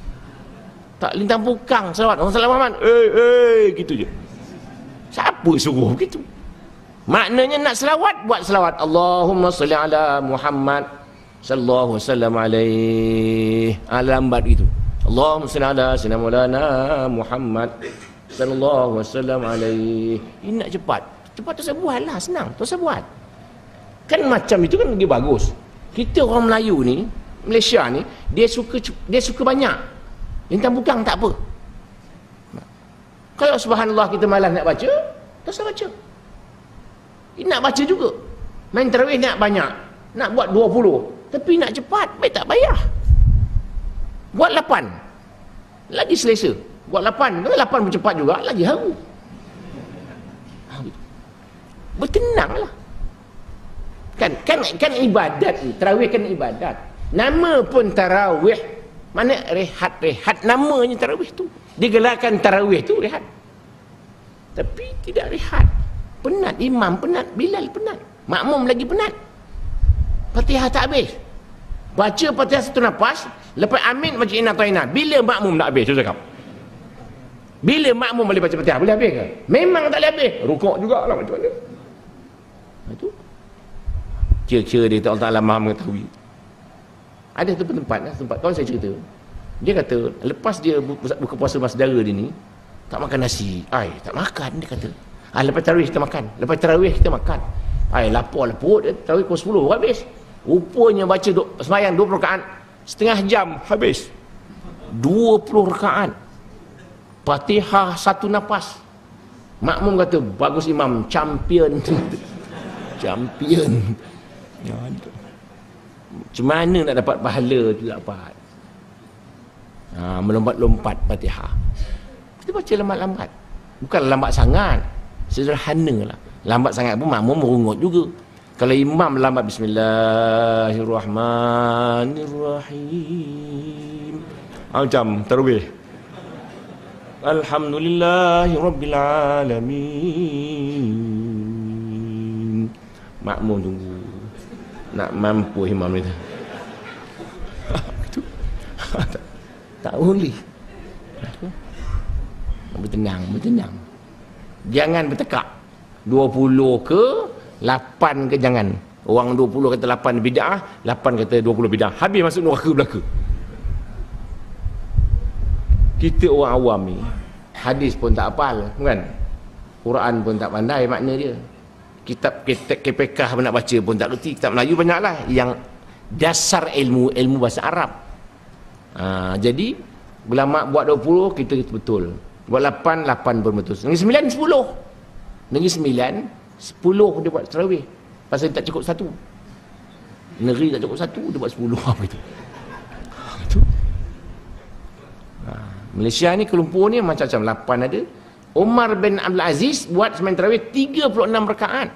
Tak lintang pukang selawat. Orang salam Muhammad, gitu je. Siapa suruh begitu? Maknanya nak selawat, buat selawat. Allahumma salli ala Muhammad sallallahu wasallam alaihi. Lambat itu. Allahumma salli ala sayyidina Maulana Muhammad sallallahu wasallam alaihi. Ini nak cepat. Cepat tu saya buatlah, senang. Tu saya buat. Kan macam itu kan lagi bagus. Kita orang Melayu ni, Malaysia ni, dia suka banyak. Lintang bukang tak apa. Kalau subhanallah kita malas nak baca, tak usah baca. Ini nak baca juga. Main tarawih nak banyak. Nak buat 20. Tapi nak cepat, baik tak payah. Buat 8. Lagi selesa. Buat 8. 8 pun cepat juga, lagi haru. Bertenanglah. Kan ibadat ni. Tarawih kan ibadat. Nama pun tarawih. Mana rehat. Namanya tarawih tu. Digelarkan tarawih tu rehat. Tapi tidak rehat. Penat. Imam penat. Bilal penat. Makmum lagi penat. Fatihah tak habis. Baca Fatihah satu nafas. Lepas amin baca inna ta'ina. Bila makmum nak habis? Saya cakap. Bila makmum boleh baca Fatihah? Boleh habis ke? Memang tak boleh habis. Rukuk jugalah macam mana. Itu. Kira-kira dia Allah Ta'ala maha mengetahui. Ada tempat kawan saya cerita. Dia kata lepas dia buka puasa sama saudara dia ni, tak makan nasi. Tak makan dia kata. Lepas tarawih kita makan. Lepas tarawih kita makan. Lapar perut dia. Tarawih pukul 10 habis. Rupanya baca semayang 20 rakaat. Setengah jam habis. 20 rakaat. Fatihah satu nafas. Makmum kata bagus imam, champion. Champion. Macam mana nak dapat pahala tu dapat? Melompat-lompat Fatihah. Kita baca lambat-lambat. Bukan lambat sangat. Sederhana lah. Lambat sangat pun makmum merungut juga. Kalau imam lambat, bismillahirrahmanirrahim. Macam tarawih. Alhamdulillahirabbil alamin. Makmum tunggu. Nak mampu imam itu. Tak boleh. Bertenang. Jangan bertekak. 20 ke 8 ke jangan. Orang 20 kata 8 bid'ah, 8 kata 20 bid'ah. Habis masuk neraka belaka. Kita orang awam ni, hadis pun tak hafal, kan? Quran pun tak pandai makna dia. Kitab KPK nak baca pun tak kerti. Kitab Melayu banyaklah yang dasar ilmu bahasa Arab. Jadi ulama buat 20 kita betul. Buat 8 pun betul. Negeri 9 10. Negeri 9 10 dia buat tarawih. Pasal tak cukup satu. Negeri tak cukup satu dia buat 10 apa itu. Malaysia ni Kuala Lumpur ni macam-macam 8 ada. Umar bin Abdul Aziz buat sembahyang tarawih 36 rakaat.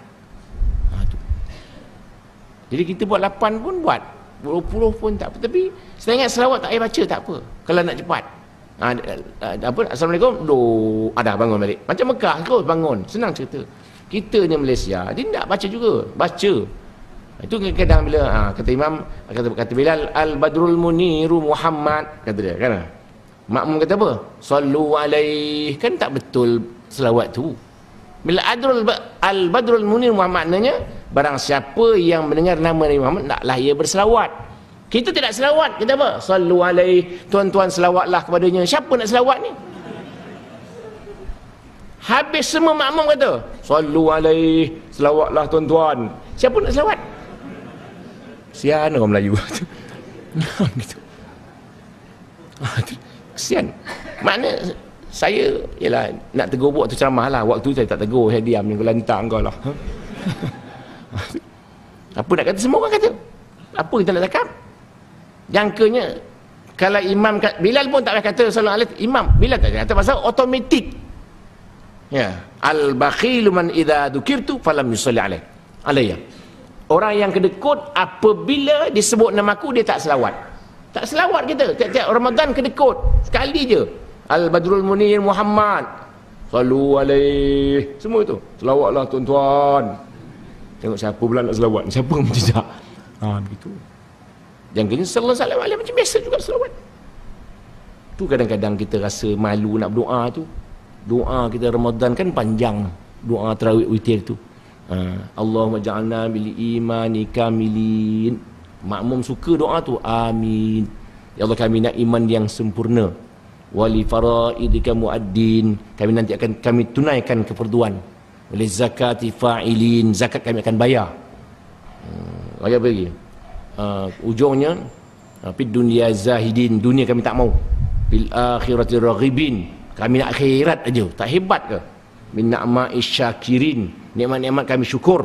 Jadi kita buat 8 pun buat, 20 pun tak apa. Tapi saya ingat selawat tak payah baca tak apa. Kalau nak cepat. Assalamualaikum. Dah bangun balik. Macam Mekah terus bangun. Senang cerita. Kita ni Malaysia, dia tak baca juga. Baca. Itu kadang-kadang bila kata imam, kata Bilal, Al-Badrul Muniru Muhammad, kata dia kan. Makmum kata apa? Sallu alaih. Kan tak betul selawat tu. Bila Al-Badrul Munir Muhammad maknanya barang siapa yang mendengar nama Nabi Muhammad naklah ia berselawat. Kita tidak selawat. Kita apa? Sallu alaih. Tuan-tuan selawatlah kepadanya. Siapa nak selawat ni? Habis semua makmum kata sallu alaih. Selawatlah tuan-tuan. Siapa nak selawat? Kesian orang Melayu. Gitu. Kesian. Makna saya ialah nak tegur buat tu ceramah lah. Waktu saya tak tegur, saya diam, kau lantak kau lah. Apa nak kata, semua orang kata. Apa kita nak cakap? Jangkanya kalau imam, Bilal pun tak payah kata sallallahu alaihi imam, Bilal tak payah kata pasal automatik. Ya, al-bakhilu man idza dzukirtu falam yusalli alayya. Orang yang kedekut apabila disebut namaku dia tak selawat. Tak selawat kita. Tiap-tiap Ramadan kedekut. Sekali je. Al-Badrul Munir Muhammad. Sallu alaih. Semua itu. Selawatlah tuan-tuan. Tengok siapa pula nak selawat. Siapa yang tidak. Begitu. Jangan kena sallallahu alaihi wasallam macam biasa juga selawat. Tu kadang-kadang kita rasa malu nak berdoa tu. Doa kita Ramadan kan panjang. Doa tarawih witir tu. Allahumma ja'alna bil imani kamilin. Makmum suka doa tu. Amin. Ya Allah, kami nak iman yang sempurna. Wali faraidika muaddin. Kami nanti akan kami tunaikan keperduan. Wali zakati fa'ilin. Zakat kami akan bayar. Bayar apa lagi? Ujungnya fid dunya zahidin. Dunia kami tak mau. Bil akhirati raghibin. Kami nak akhirat aja. Tak hebat ke? Min na'ma'i syakirin. Nikmat-nikmat kami syukur.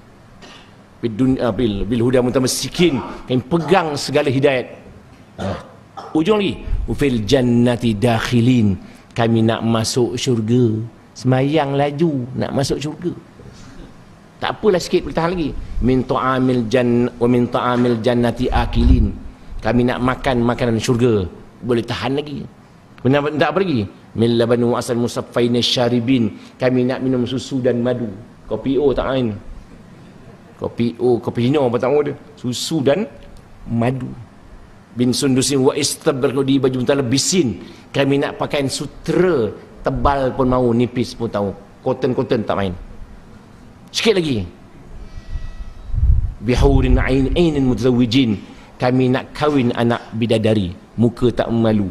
Bil huda mutamassikin. Kami pegang segala hidayat. Ujung lagi. Fil jannati dakhilin. Kami nak masuk syurga. Semayang laju nak masuk syurga. Tak tak apalah sikit boleh tahan lagi. Min ta'amil wa min ta'amil jannati akilin. Kami nak makan makanan syurga, boleh tahan lagi. Kenapa tak apa lagi? Min labanu asal musaffaina syaribin. Kami nak minum susu dan madu. Kopi O tak main. Kopi hino apa tak mahu dia. Susu dan madu. Bin sundusin wa istabraqu di baju talabisin. Kami nak pakai sutera tebal pun mau, nipis pun tahu. Cotton tak main. Sikit lagi. Bihurin ainin mutazawwijin. Kami nak kahwin anak bidadari, muka tak malu.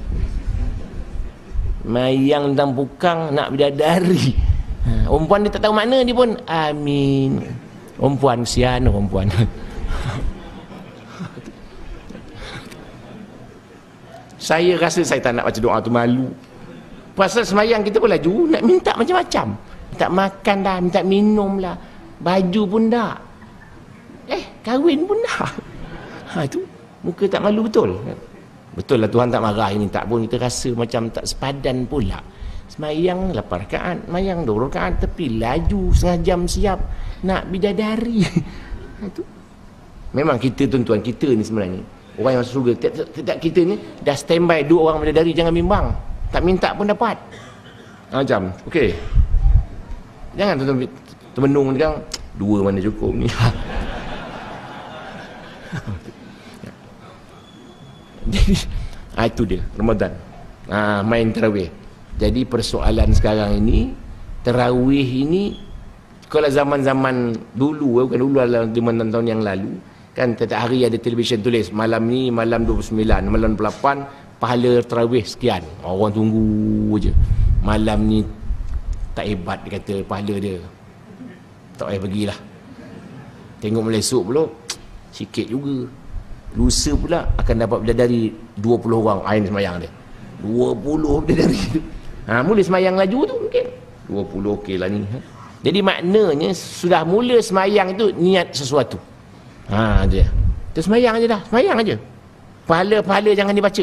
Mayang dan bukang nak bidadari. Perempuan dia tak tahu makna, dia pun amin. Perempuan, kesian perempuan. Saya rasa saya tak nak baca doa tu, malu. Pasal semayang kita pun laju, nak minta macam-macam. Minta makan dah, minta minum lah, baju pun dah, kahwin pun dah. Itu muka tak malu betul. Betul lah Tuhan tak marah ini, tak pun kita rasa macam tak sepadan pula. Semayang 8 rakaat, semayang 2 rakaat, tapi laju setengah jam siap nak bidadari. Itu memang kita tuan-tuan, kita ni sebenarnya orang yang masuk surga, tiap kita ni dah standby 2 orang bidadari, jangan bimbang. Tak minta pun dapat. Macam, okey. Jangan tuan-tuan termenung dia, 2 mana cukup ni. Jadi, itu dia Ramadan. Main tarawih. Jadi persoalan sekarang ini, tarawih ini, kalau zaman-zaman dulu, bukan dulu, 5 tahun yang lalu, kan setiap hari ada televisyen tulis malam ni, malam 29, malam 28 pahala tarawih sekian. Orang tunggu je. Malam ni tak hebat, dia kata pahala dia, tak payah pergilah. Tengok mulai esok pula sikit juga. Lusa pula akan dapat bidadari 20 orang. Ain semayang dia 20 bidadari tu. Mula semayang laju tu mungkin 20, okey lah ni. Jadi maknanya sudah mula semayang itu niat sesuatu. Dia tu semayang aja dah, semayang aja. Pahala-pahala jangan dibaca.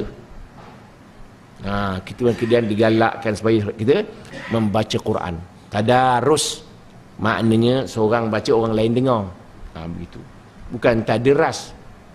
Kita kemudian digalakkan supaya kita membaca Quran. Tadarus, maknanya seorang baca orang lain dengar. Begitu. Bukan tadras.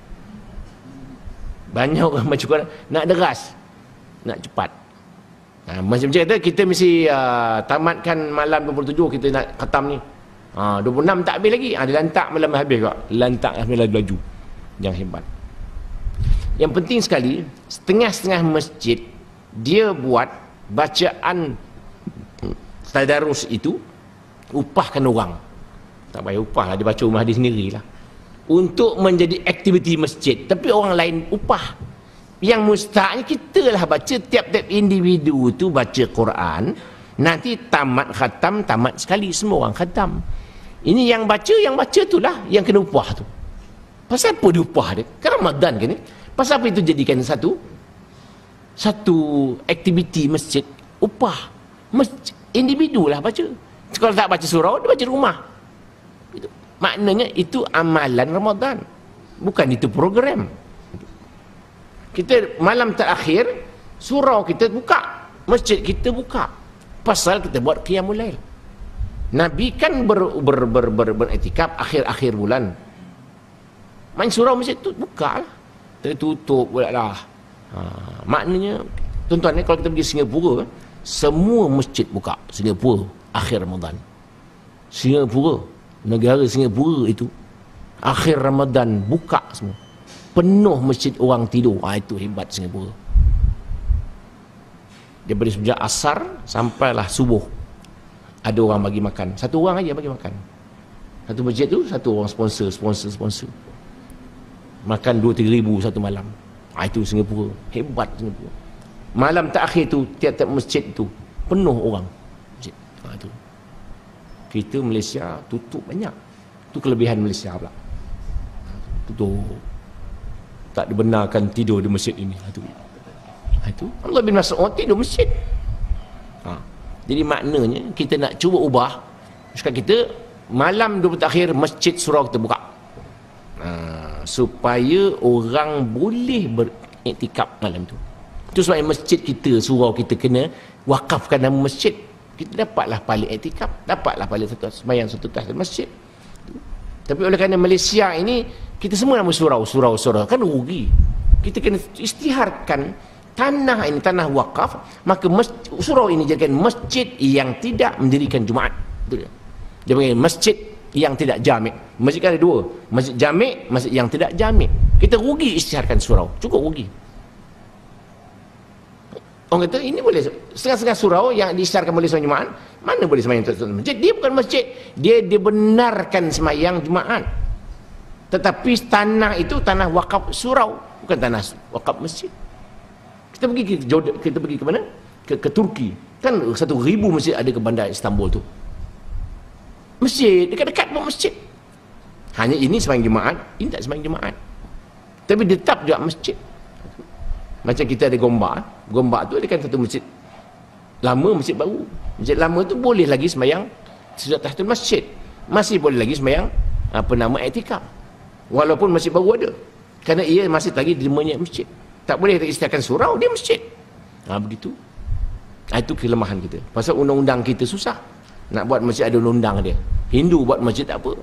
Banyak orang baca Quran nak deras, nak cepat. Macam kata kita mesti tamatkan malam 27 kita nak khatam ni. 26 tak habis lagi. Dia lantak malam habis kak. Lantak habis laju. Jangan hebat. Yang penting sekali, setengah-setengah masjid dia buat bacaan tadarus itu, upahkan orang. Tak payah upah lah, dia baca rumah dia sendirilah. Untuk menjadi aktiviti masjid, tapi orang lain upah. Yang mustahaknya kita lah baca, tiap-tiap individu tu baca Quran, nanti tamat khatam, tamat sekali, semua orang khatam. Ini yang baca tu lah yang kena upah tu. Pasal apa dia upah dia? Kan Ramadan kan ni? Pasal apa itu jadikan satu aktiviti masjid, upah masjid, individu lah baca. Kalau tak baca surau, dia baca rumah. Itu maknanya itu amalan Ramadan, bukan itu program. Kita malam terakhir surau kita buka, masjid kita buka, pasal kita buat qiyamul lail. Nabi kan beriktikaf akhir-akhir bulan. Main surau masjid tu buka lah, tertutup pula lah. Maknanya tuan-tuan, kalau kita pergi Singapura, semua masjid buka. Singapura akhir Ramadan. Singapura, negara Singapura itu akhir Ramadan buka semua, penuh masjid, orang tidur. Itu hebat Singapura. Daripada sejak asar sampailah subuh ada orang bagi makan. Satu orang aja bagi makan. Satu masjid tu satu orang sponsor. Makan 2-3 ribu satu malam. Itu Singapura. Hebat Singapura. Malam terakhir tu tiap-tiap masjid tu penuh orang. Masjid. Itu. Kita Malaysia tutup banyak. Itu kelebihan Malaysia pula. Tutup. Tak dibenarkan tidur di masjid ini. Itu Allah bin Mas'ud tidur masjid. Jadi maknanya kita nak cuba ubah. Sekarang kita malam 20 akhir masjid surau kita buka. Supaya orang boleh beriktikaf malam tu. Itu sebab masjid kita, surau kita kena wakafkan nama masjid. Kita dapatlah pahala iktikaf, dapatlah pahala sembahyang satu tahun masjid. Tapi oleh kerana Malaysia ini kita semua nama surau kan rugi. Kita kena istiharkan tanah ini, tanah wakaf, maka surau ini jadikan masjid yang tidak mendirikan Jumaat. Betul tak? Dia panggil masjid yang tidak jamik. Masjid kan ada dua, masjid jamik, masjid yang tidak jamik. Kita rugi istiharkan surau, cukup rugi. Orang kata ini boleh setengah-setengah surau yang diisytiharkan boleh sembahyang Jumaat, mana boleh sembahyang masjid? Dia bukan masjid, dia dibenarkan sembahyang Jumaat. Tetapi tanah itu tanah wakaf surau, bukan tanah wakaf masjid. Kita pergi ke Jordan, kita pergi ke mana? Ke Turki. Kan 1,000 masjid ada ke bandar Istanbul tu. Masjid, dekat-dekat pun masjid. Hanya ini sembahyang Jumaat, ini tak sembahyang Jumaat. Tapi tetap juga masjid. Macam kita ada Gombak tu ada kan satu masjid lama, masjid baru. Masjid lama tu boleh lagi sembahyang sujud tahiyatul masjid. Masih boleh lagi sembahyang i'tikaf. Walaupun masjid baru ada. Kerana ia masih lagi dimanya masjid. Tak boleh kita istiharkan surau, dia masjid. Begitu. Itu kelemahan kita. Pasal undang-undang kita susah. Nak buat masjid ada undang dia. Hindu buat masjid tak apa.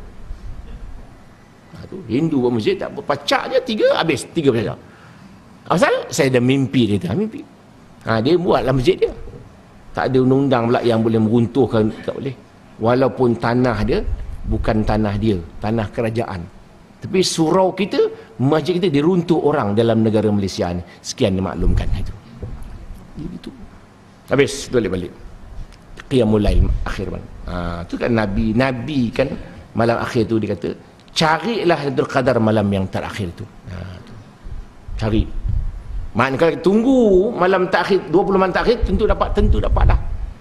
Hindu buat masjid tak apa. Pacak je 3 habis, 3 saja. Asal saya ada mimpi, dia kata mimpi. Dia buatlah masjid dia. Tak ada undang-undang pula yang boleh meruntuhkan, tak boleh. Walaupun tanah dia bukan tanah dia, tanah kerajaan. Tapi surau kita, masjid kita diruntuh orang dalam negara Malaysia ni. Sekian dimaklumkan itu. Begitu. Habis balik. Qiyamul Lail akhir malam. Tu kan Nabi kan malam akhir tu dia kata, carilah Lailatul Qadar malam yang terakhir tu. Cari. Maknanya kalau tunggu malam terakhir, 20 malam terakhir, tentu dapat dah.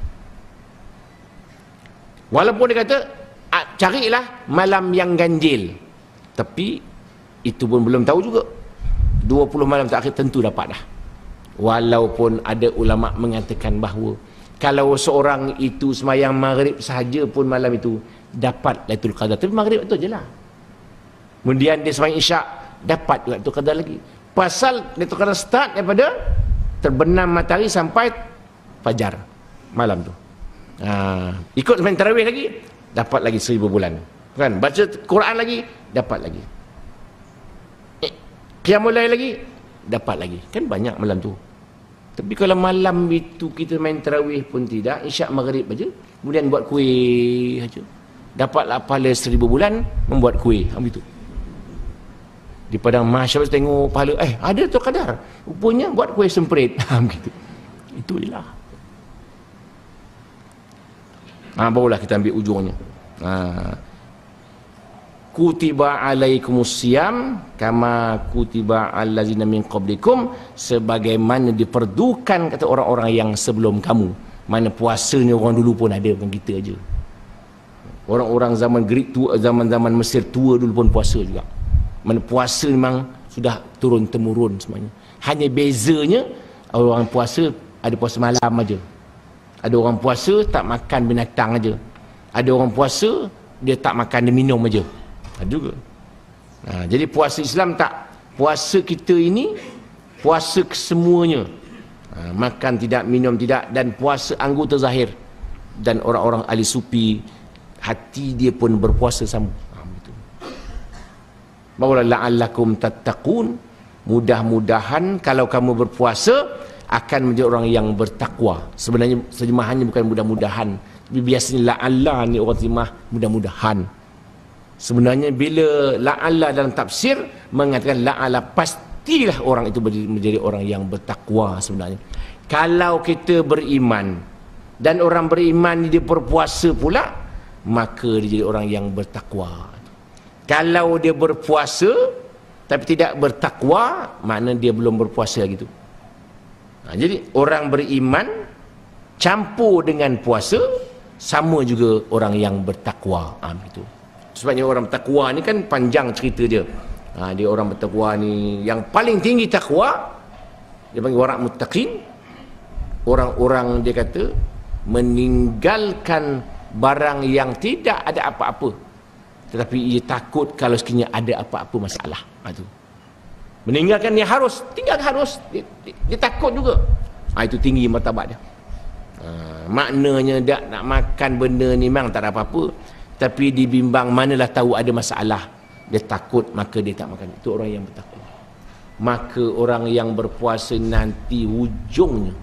Walaupun dia kata carilah malam yang ganjil, tapi itu pun belum tahu juga. 20 malam terakhir tentu dapat dah. Walaupun ada ulama mengatakan bahawa kalau seorang itu sembahyang maghrib sahaja pun malam itu dapat Lailatul Qadar, tapi maghrib itu je lah. Kemudian dia sembahyang isyak dapat Lailatul Qadar lagi. Pasal Lailatul Qadar start daripada terbenam matahari sampai fajar malam tu. Ikut sembahyang tarawih lagi dapat lagi 1000 bulan. Kan? Baca Quran lagi dapat lagi. Qiyamul Lail lagi dapat lagi. Kan banyak malam tu. Tapi kalau malam itu kita main tarawih pun tidak, isyak maghrib aja, kemudian buat kuih aja, dapatlah pahala 1000 bulan membuat kuih. Begitu. Di padang mahsyar tengok pahala, ada tu kadar, rupanya buat kuih semprit. Begitu. Itu je lah. Barulah kita ambil ujungnya. Kutiba alaikumus siyam kama kutiba allazina min qablikum, sebagaimana diperdukan kata orang-orang yang sebelum kamu. Mana puasanya orang dulu pun ada, bukan kita aja. Orang-orang zaman Greek tua, zaman-zaman Mesir tua dulu pun puasa juga. Mana puasa memang sudah turun temurun semuanya. Hanya bezanya orang puasa ada puasa malam aja. Ada orang puasa tak makan binatang aja. Ada orang puasa dia tak makan dan minum aja. Ada juga. Jadi puasa Islam tak. Puasa kita ini puasa kesemuanya. Makan tidak, minum tidak, dan puasa anggota zahir. Dan orang-orang ahli sufi hati dia pun berpuasa sama. Barulah la'allakum tattaqun, mudah-mudahan kalau kamu berpuasa akan menjadi orang yang bertakwa. Sebenarnya terjemahannya bukan mudah-mudahan, tapi biasanya la'alla ni orang terjemah mudah-mudahan. Sebenarnya bila la'alla dalam tafsir mengatakan la'alla, pastilah orang itu menjadi orang yang bertakwa sebenarnya. Kalau kita beriman dan orang beriman dia berpuasa pula, maka dia jadi orang yang bertakwa. Kalau dia berpuasa tapi tidak bertakwa, makna dia belum berpuasa lagi tu. Jadi orang beriman campur dengan puasa sama juga orang yang bertakwa. Begitu. Sebabnya orang bertakwa ni kan panjang cerita dia. Dia orang bertakwa ni yang paling tinggi takwa, dia panggil warak muttaqin. Orang-orang dia kata meninggalkan barang yang tidak ada apa-apa, tetapi ia takut kalau sekiranya ada apa-apa masalah. Itu meninggalkan yang harus, tinggalkan harus, dia takut juga. Itu tinggi martabat dia. Maknanya tak nak makan benda ni memang tak ada apa-apa, Tapi dibimbang manalah tahu ada masalah, dia takut maka dia tak makan. Itu orang yang bertakwa. Maka orang yang berpuasa nanti hujungnya,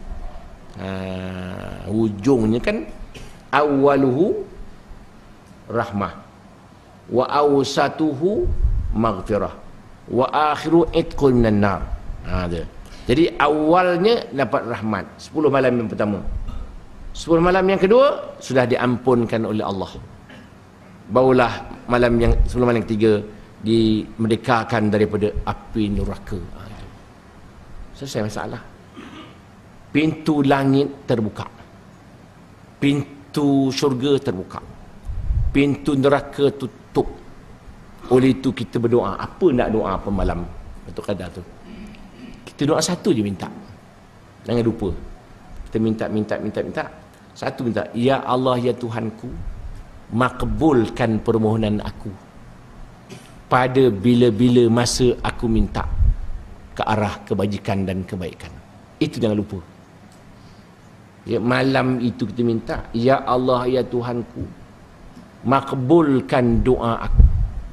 hujungnya kan awaluhu rahmah wa awsatuhu maghfirah wa akhiru itqun minan nar. Jadi awalnya dapat rahmat 10 malam yang pertama, 10 malam yang kedua sudah diampunkan oleh Allah, barulah malam yang 10 malam yang ketiga dimerdekakan daripada api neraka. Selesai masalah. Pintu langit terbuka, pintu syurga terbuka, pintu neraka tutup. Oleh itu kita berdoa. Apa nak doa apa malam Lailatul Qadar tu? Kita doa satu je minta. Jangan lupa. Kita minta. Satu minta, ya Allah ya Tuhanku, makbulkan permohonan aku pada bila-bila masa aku minta ke arah kebajikan dan kebaikan. Itu jangan lupa. Ya, malam itu kita minta, ya Allah ya Tuhanku, makbulkan doa aku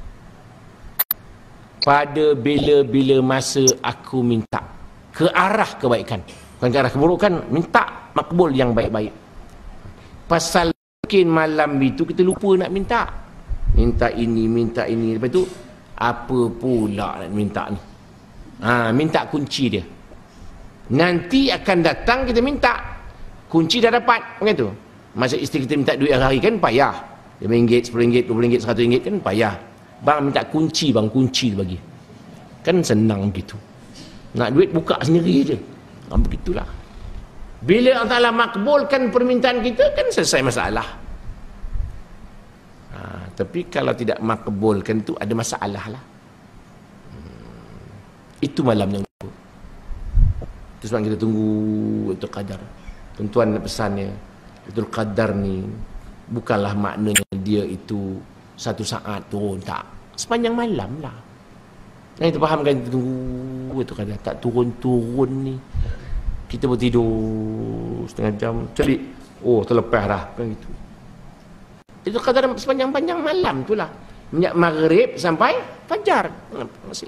pada bila-bila masa aku minta ke arah kebaikan, bukan ke arah keburukan. Minta makbul yang baik-baik. Pasal mungkin malam itu kita lupa nak minta ini, lepas tu apa pula nak minta ni, minta kunci dia. Nanti akan datang kita minta kunci dah dapat, macam tu. Masa isteri kita minta duit hari kan payah, RM5, RM10, RM20, RM100 kan payah. Bang minta kunci, bang kunci bagi, kan senang begitu. Nak duit buka sendiri je. Begitulah. Bila Allah Ta'ala makbulkan permintaan kita, kan selesai masalah. Tapi kalau tidak makbulkan tu ada masalah lah. Itu malam yang lupa. Itu sebab kita tunggu Lailatul Qadar. Tuan-tuan pesannya, Lailatul Qadar ni bukanlah maknanya dia itu satu saat turun, tak. Sepanjang malam lah. Yang kita fahamkan, kita tunggu Lailatul Qadar. Tak turun-turun ni. Kita bertidur setengah jam, cari, terlepas dah, kan gitu. Itu Qadar sepanjang-panjang malam tu lah. Sejak maghrib sampai fajar. Masih.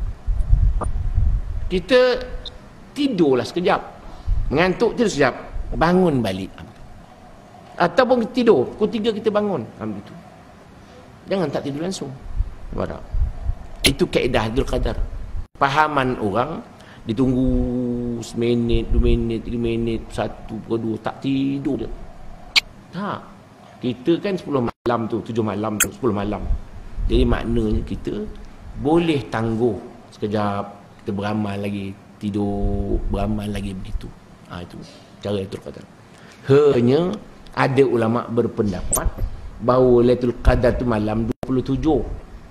Kita tidurlah sekejap. Mengantuk tidur sekejap. Bangun balik. Ataupun kita tidur, pukul 3 kita bangun. Begitu. Jangan tak tidur langsung. Itu kaedah Lailatul Qadar. Pahaman orang, ditunggu seminit, 2 minit, 3 minit, 1, 2, tak tidur dia. Tak. Kita kan 10 malam tu, 7 malam tu, 10 malam. Jadi maknanya kita boleh tangguh sekejap, kita beramal lagi, tidur, beramal lagi begitu. Itu cara Lailatul Qadar. Hanya ada ulama berpendapat bahawa Lailatul Qadar tu malam 27.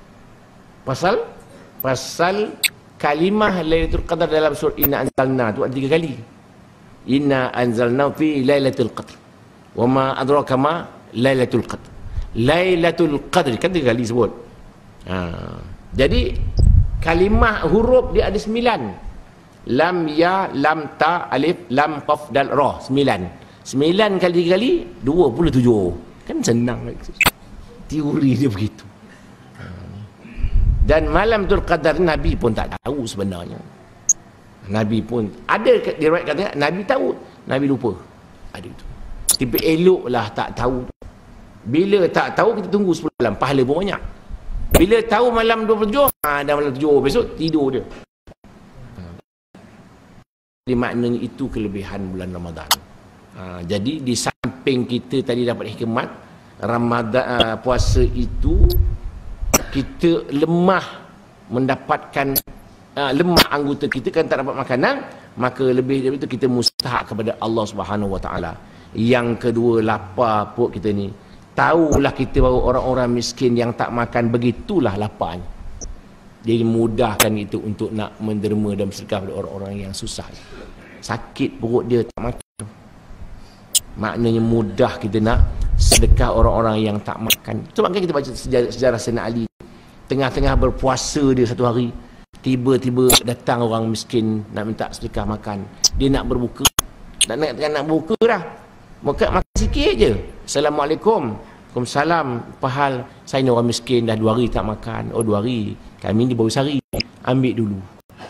Pasal kalimah Lailatul Qadar dalam surah Inna Anzalna tu ada 3 kali. Inna anzalna fi Lailatul Qadr. Wa ma adraka ma Lailatul Qadr. Lailatul Qadr kan 3 kali sebut. Jadi kalimah huruf dia ada 9. Lam, ya, lam, ta, alif, lam, qaf, dal, ra. 9 kali 3 kali 27. Kan senang. Teori dia begitu. Dan malam Lailatul Qadar Nabi pun tak tahu sebenarnya. Nabi pun ada diriwayat katanya Nabi tahu, Nabi lupa. Ada itu. Tapi eloklah tak tahu. Bila tak tahu kita tunggu 10 malam, pahala pun banyak. Bila tahu malam 27, dah malam 7 besok tidur dia. Jadi maknanya itu kelebihan bulan Ramadan. Jadi di samping kita tadi dapat hikmat Ramadan, puasa itu kita lemah mendapatkan lemah anggota kita kan tak dapat makanan, maka lebih daripada itu kita mustahak kepada Allah Subhanahu Wa Taala. Yang kedua, lapar perut kita ni. Tahulah kita bahawa orang-orang miskin yang tak makan, begitulah laparnya. Jadi mudahkan itu untuk nak menderma dan bersedekah pada orang-orang yang susah. Sakit perut dia tak makan. Maknanya mudah kita nak sedekah orang-orang yang tak makan. Sebab kan kita baca sejarah Sayyidina Ali. Tengah-tengah berpuasa dia satu hari, tiba-tiba datang orang miskin nak minta sedekah makan. Dia nak berbuka. Nak buka dah. Makan sikit je. Assalamualaikum. Waalaikumsalam. Pahal, saya ni orang miskin dah 2 hari tak makan. Oh 2 hari. Kami ni baru sehari. Ambil dulu.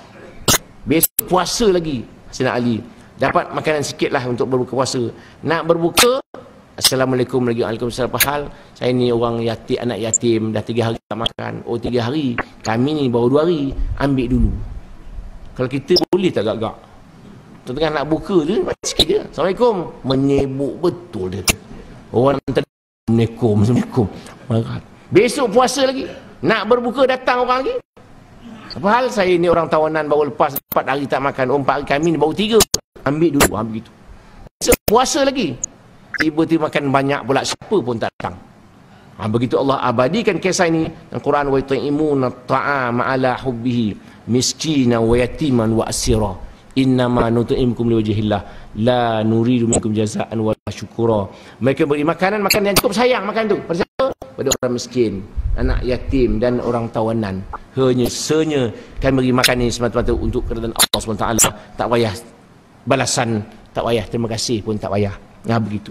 Besok puasa lagi. Sayyidina Ali dapat makanan sikit lah untuk berbuka puasa. Nak berbuka, Assalamualaikum lagi. Waalaikumsalam. Pahal, saya ni orang yatim, anak yatim, dah 3 hari tak makan. Oh 3 hari. Kami ni baru 2 hari. Ambil dulu. Kalau kita boleh tak gagak? Tengah nak buka tu, sikit je. Assalamualaikum. Menyebuk betul dia tu. Orang Assalamualaikum. Besok puasa lagi. Nak berbuka datang orang lagi. Apa hal saya ni orang tawanan baru lepas 4 hari tak makan. Oh 4 hari, kami ni baru 3. Ambil dulu. Ambil gitu. Besok puasa lagi. Tiba-tiba makan banyak pula, siapa pun tak datang. Begitu Allah abadikan kisah ini dalam Quran. Wa yut'imuna ta'ama ala hubbihi miskina wa yatiman wa asira. Innama nut'imukum liwajhillah la nuridu minkum jazaan wa syukura. Mereka beri makanan yang cukup sayang makan tu. Pada siapa? Pada orang miskin, anak yatim dan orang tawanan. Hanya kami beri makan ini semata-mata untuk keridaan Allah SWT. Tak payah balasan, tak payah terima kasih pun tak payah. Begitu.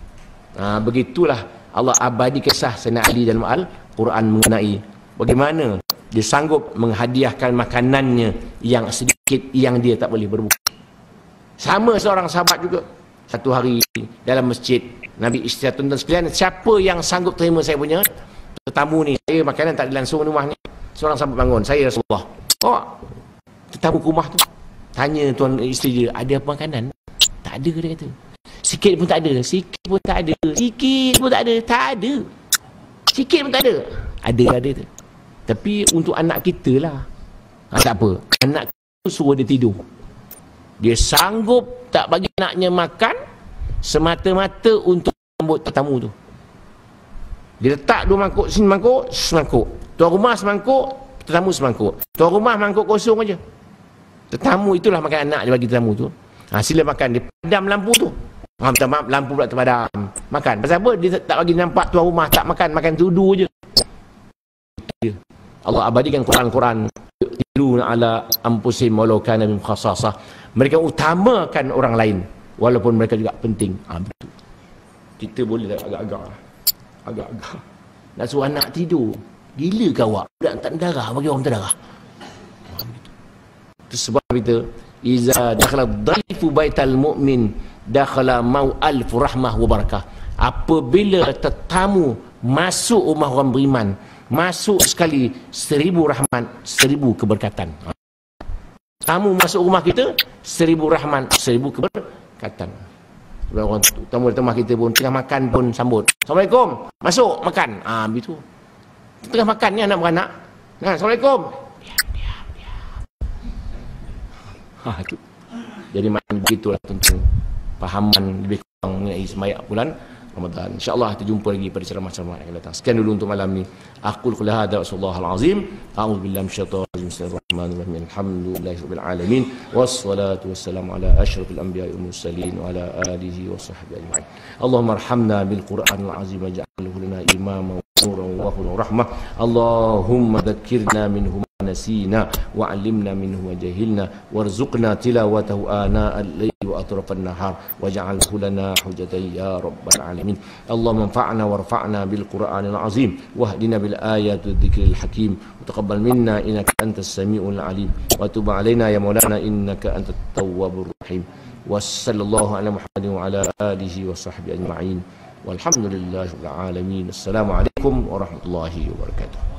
Begitulah Allah abadi kisah Sayyidina Ali dalam Al-Quran mengenai bagaimana dia sanggup menghadiahkan makanannya yang sedikit yang dia tak boleh berbuka. Sama seorang sahabat juga. Satu hari dalam masjid, Nabi istiadat tuan-tuan sekalian, siapa yang sanggup terima saya punya tetamu ni? Saya makanan tak ada langsung rumah ni. Seorang sahabat bangun, saya Rasulullah. Oh, tetamu ke rumah tu. Tanya tuan isteri dia, ada apa makanan? Tak ada, dia kata. Sikit pun tak ada. Sikit pun tak ada. Sikit pun tak ada. Tak ada. Sikit pun tak ada. Ada tu. Tapi untuk anak kita lah. Tak apa. Anak kita suruh dia tidur. Dia sanggup tak bagi anaknya makan semata-mata untuk sambut tetamu tu. Dia letak 2 mangkuk, sini mangkuk, semangkuk. Tuan rumah semangkuk, tetamu semangkuk. Tuan rumah mangkuk kosong aja. Tetamu itulah makan anak dia bagi tetamu tu. Sila makan. Dia padam lampu tu. Minta maaf, lampu pula terpadam. Makan. Pasal apa? Dia tak bagi nampak tuan rumah tak makan. Makan tudu je. Allah abadikan Quran-Quran. Yuluna ala ampusim walau kana min khassasah. Mereka utamakan orang lain walaupun mereka juga penting. Betul. Kita boleh agak-agak. Nak suruh anak tidur. Gila ke awak? Budak tak darah bagi orang tak darah. Itu sebab kita iza dakhala dhaifu baital mu'min dakhala mau'al rahmah wa barakah. Apabila tetamu masuk rumah orang beriman, masuk sekali 1000 rahmat, 1000 keberkatan. Tamu masuk rumah kita, 1000 rahmat, 1000 keberkatan. Orang tamu rumah kita pun tengah makan pun sambut. Assalamualaikum. Masuk makan. Begitu. Tengah makan ni anak beranak. Assalamualaikum. Diam. Itu. Jadi macam begitulah tentu pahaman lebih kurang mengenai sembahyang bulan Ramadan. InsyaAllah kita jumpa lagi pada ceramah-ceramah yang akan datang. Sekian dulu untuk malam ni. Aqul qul hadza wa sallallahu alazim. A'udzu billahi minasyaitonir rajim. Bismillahirrahmanirrahim. Alhamdulillahirabbil alamin. Wassalatu wassalamu ala asyrafil anbiya'i wal mursalin wa ala alihi wa sahbihi ajma'in. Allahumma arhamna bil Qur'anil azim waj'alhu lana imaman wa nuran wa hudan wa rahmah. Allahumma dhakkirna minhu نسينا وعلمنا منه وجهلنا وارزقنا تلاوته آناء الليل وأطراف النهار واجعله لنا حجة يا رب العالمين. اللهم انفعنا وارفعنا بالقرآن العظيم واهدنا بالآيات والذكر الحكيم وتقبل منا إنك أنت السميع العليم وتب علينا يا مولانا إنك أنت التواب الرحيم. وصلى الله على محمد وعلى آله وصحبه أجمعين والحمد لله رب العالمين. السلام عليكم ورحمة الله وبركاته.